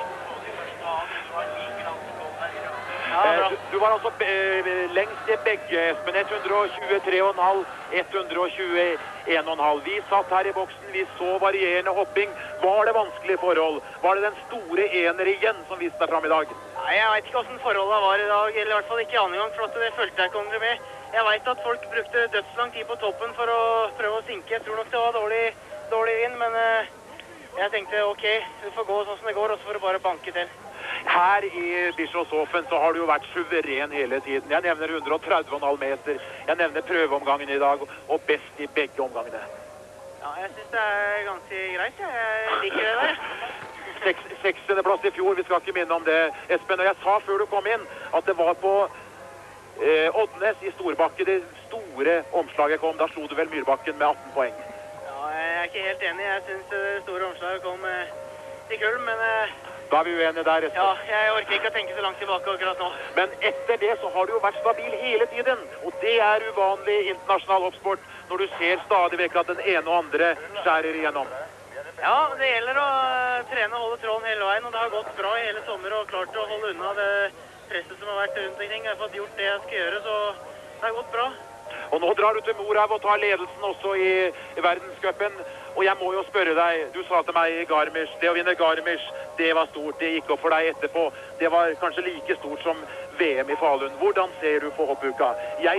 Ja, bra. Du var altså lengst i begge, Espen. 123,5, 121,5. Vi satt her i boksen, vi så varierende hopping. Var det vanskelige forhold? Var det den store eneriggen som viste deg fram i dag? Nei, jeg vet ikke hvordan forholdene var i dag, eller i hvert fall ikke i annen gang, for at det følte jeg ikke ordentlig med. Jeg vet at folk brukte dødslang tid på toppen for å prøve å sinke. Jeg tror nok det var dårlig vind, men jeg tenkte ok, det får gå sånn som det går, og så får det bare banke til. Her i Bischofshofen så har du jo vært suveren hele tiden. Jeg nevner 130,5 meter. Jeg nevner prøveomgangen i dag, og best i begge omgangene. Ja, jeg synes det er ganske greit. Jeg liker det der. 6. plass i fjor, vi skal ikke minne om det, Espen. Og jeg sa før du kom inn at det var på Oddnes i Storbakke det store omslaget kom. Da slo du vel Myrbakken med 18 poeng. Ja, jeg er ikke helt enig. Jeg synes det store omslaget kom til Kulm, men da er vi uenige der, Espen. ja, jeg orker ikke å tenke så langt tilbake akkurat nå. Men etter det så har du jo vært stabil hele tiden, og det er uvanlig i internasjonal hoppsport når du ser stadig vekk at den ene og andre skjærer igjennom. Ja, det gjelder å trene og holde tråden hele veien, og det har gått bra i hele sommer og klart å holde unna det presset som har vært rundt omkring. Jeg har fått gjort det jeg skal gjøre, så det har gått bra. Og nå drar du til Morhaug og tar ledelsen også i verdenscupen. Og jeg må jo spørre deg, du sa til meg i Garmisch, det å vinne Garmisch, det var stort, det gikk opp for deg etterpå. Det var kanskje like stort som VM i Falun. Hvordan ser du på hoppuka? Jeg sier jo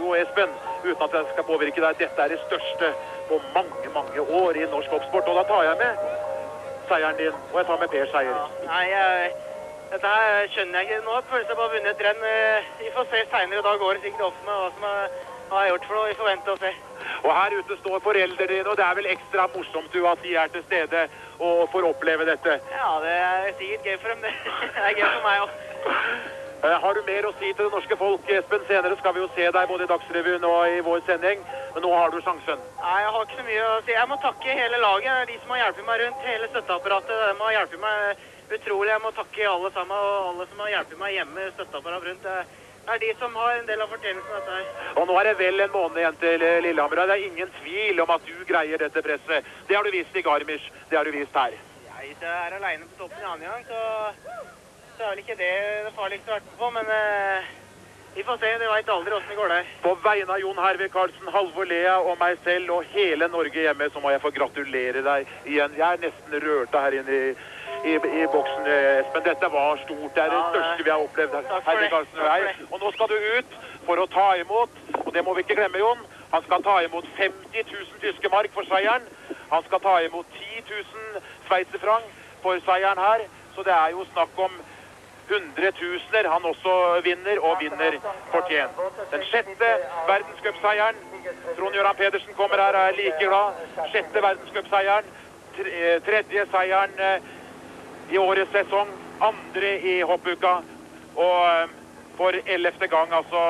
jo, Espen, uten at jeg skal påvirke deg, dette er det største på mange, mange år i norsk hoppsport, og da tar jeg med seieren din, og jeg tar med Per seier. Nei, dette her skjønner jeg ikke. Nå har jeg bare vunnet et renn. Vi får se senere i dag går det sikkert opp med hva som har gjort for noe. Vi får vente og se. Og her ute står foreldre dine, og det er vel ekstra morsomt du at de er til stede og får oppleve dette. Ja, det er sikkert gøy for dem, det. Det er gøy for meg også. Har du mer å si til det norske folk, Espen? Senere skal vi jo se deg både i Dagsrevyen og i vår sending, men nå har du sjansen. Nei, jeg har ikke så mye å si. Jeg må takke hele laget, de som har hjulpet meg rundt, hele støtteapparatet. De har hjulpet meg utrolig. Jeg må takke alle sammen, og alle som har hjulpet meg hjemme, støtteapparatet rundt. Det er de som har en del av fortellelsen av dette her. Og nå er det vel en måned igjen til Lillehammer. Det er ingen tvil om at du greier dette presset. Det har du vist i Garmisch, det har du vist her. Ja, hvis jeg er alene på toppen i annen gang, så er vel ikke det farligste å være på, men vi får se, det vet aldri hvordan det går der. På vegne av Jon Hervik Karlsen, Halvor Lea og meg selv og hele Norge hjemme, så må jeg få gratulere deg igjen. Jeg er nesten rørt her inne i boksen, Espen. Dette var stort. Det er det største vi har opplevd her. Hervik Karlsen og jeg. Og nå skal du ut for å ta imot, og det må vi ikke glemme, Jon. Han skal ta imot 50 000 tyske mark for seieren. Han skal ta imot 10 000 sveitserfranc for seieren her. Så det er jo snakk om 100 000 han også vinner, og vinner fortjent. Den 6. verdenscupseieren. Trond-Göran Pedersen kommer her og er like glad. 6. verdenscupseieren. 3. seieren i årets sesong. 2. i hoppuka. Og for 11. gang,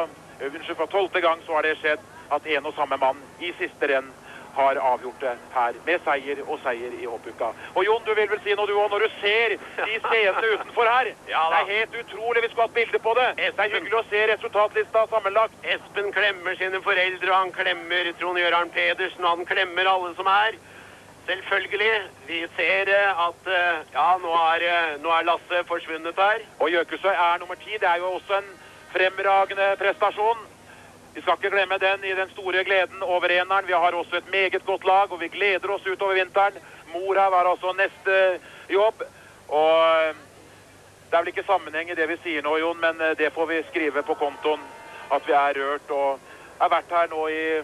for 12. gang, så har det skjedd at en og samme mann i siste renn har avgjort det her, med seier og seier i hoppuka. Og Jon, du vil vel si noe du også, når du ser de scenene utenfor her? Ja, det er helt utrolig, vi skulle hatt bilde på det. Det er hyggelig å se resultatlista sammenlagt. Espen klemmer sine foreldre, og han klemmer Trond-Göran Pedersen, og han klemmer alle som er. Selvfølgelig, vi ser at nå er Lasse forsvunnet her. Og Jøkusøy er nummer 10, det er jo også en fremragende prestasjon. Vi skal ikke glemme den i den store gleden over eneren. Vi har også et meget godt lag, og vi gleder oss utover vinteren. Morhaug er altså neste jobb, og det er vel ikke sammenheng i det vi sier nå, Jon, men det får vi skrive på kontoen, at vi er rørt, og jeg har vært her nå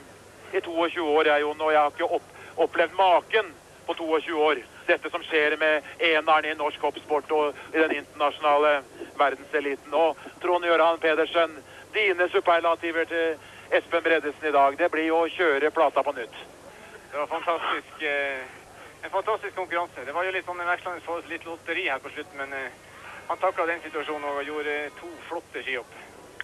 i 22 år, Jon, og jeg har ikke opplevd maken på 22 år. Dette som skjer med eneren i norsk hoppsport og i den internasjonale verdenseliten. Og Trond-Göran Pedersen, dine superlativer til Espen Bredesen i dag, det blir jo å kjøre plata på nytt. Det var fantastisk, en fantastisk konkurranse. Det var jo litt sånn en vekslende for litt lotteri her på slutten, men han taklet den situasjonen og gjorde 2 flotte skihopp.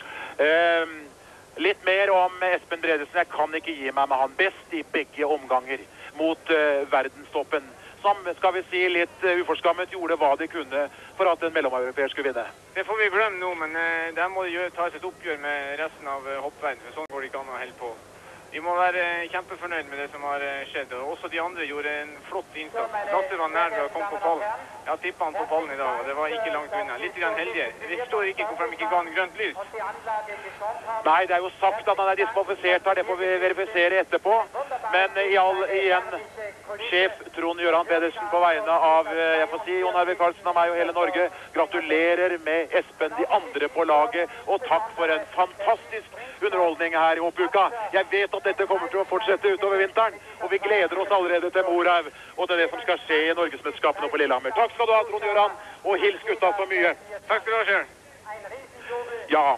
Litt mer om Espen Bredesen. Jeg kan ikke gi meg med han best i begge omganger mot verdenstoppen. Som, skal vi si, litt uforskammet gjorde hva de kunne for at en mellomeuropeer skulle vinne. Det får vi glemme nå, men der må det tas et oppgjør med resten av hoppverden, for sånn går det ikke an å helle på. Vi må være kjempefornøyd med det som har skjedd, og også de andre gjorde en flott innsats. Lasse var nær ved å komme på pallen. Jeg har tippet han på pallen i dag, og det var ikke langt unna. Litt grann heldigere. Vi forstår ikke hvorfor de ikke ga en grønt lys. Nei, det er jo sagt at han er diskvalifisert her, det får vi verifisere etterpå. Men igjen, sjef Trond-Göran Pedersen på vegne av, jeg får si, Jon Hervik Karlsen og meg og hele Norge, gratulerer med Espen, de andre på laget, og takk for en fantastisk underholdning her i hoppuka. Jeg vet at dette kommer til å fortsette utover vinteren, og vi gleder oss allerede til Morhaug og til det som skal skje i Norgesmesterskapene på Lillehammer. Takk skal du ha, Trond-Göran, og hils gutta så mye. Takk skal du ha, Sjøren. Ja.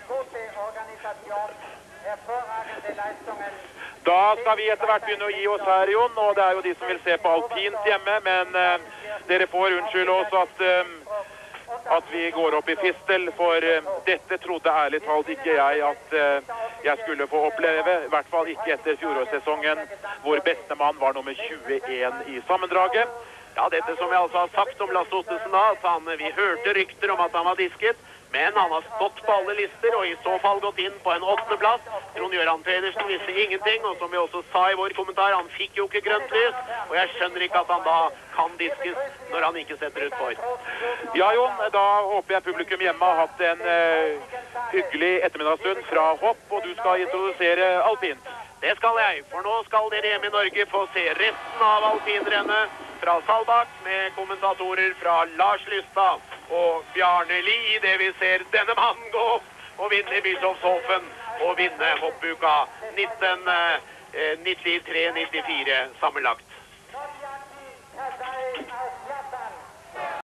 Da skal vi etter hvert begynne å gi oss her, Jon, og det er jo de som vil se på alpint hjemme, men dere får unnskylde oss at vi går opp i fistel, for dette trodde ærlig talt ikke jeg at jeg skulle få oppleve, i hvert fall ikke etter fjorårssesongen, hvor bestemann var nummer 21 i sammendraget. Ja, dette som jeg altså har sagt om Lasse Ottesen da, at vi hørte rykter om at han var disket, men han har stått på alle lister, og i så fall gått inn på en 8. plass. Trond-Göran Pedersen visste ingenting, og som vi også sa i vår kommentar, han fikk jo ikke grønt lys, og jeg skjønner ikke at han da kan diskes når han ikke setter ut for. Ja, Jon, da håper jeg publikum hjemme har hatt en hyggelig ettermiddagsstund fra hopp, og du skal introdusere alpint. Det skal jeg, for nå skal dere hjemme i Norge få se resten av alpinrennet fra Salbakk med kommentatorer fra Lars Lystad og Bjarne Lie, det vi ser denne mannen gå opp og vinne Bischofshofen å vinne hoppuka 93-94 sammenlagt.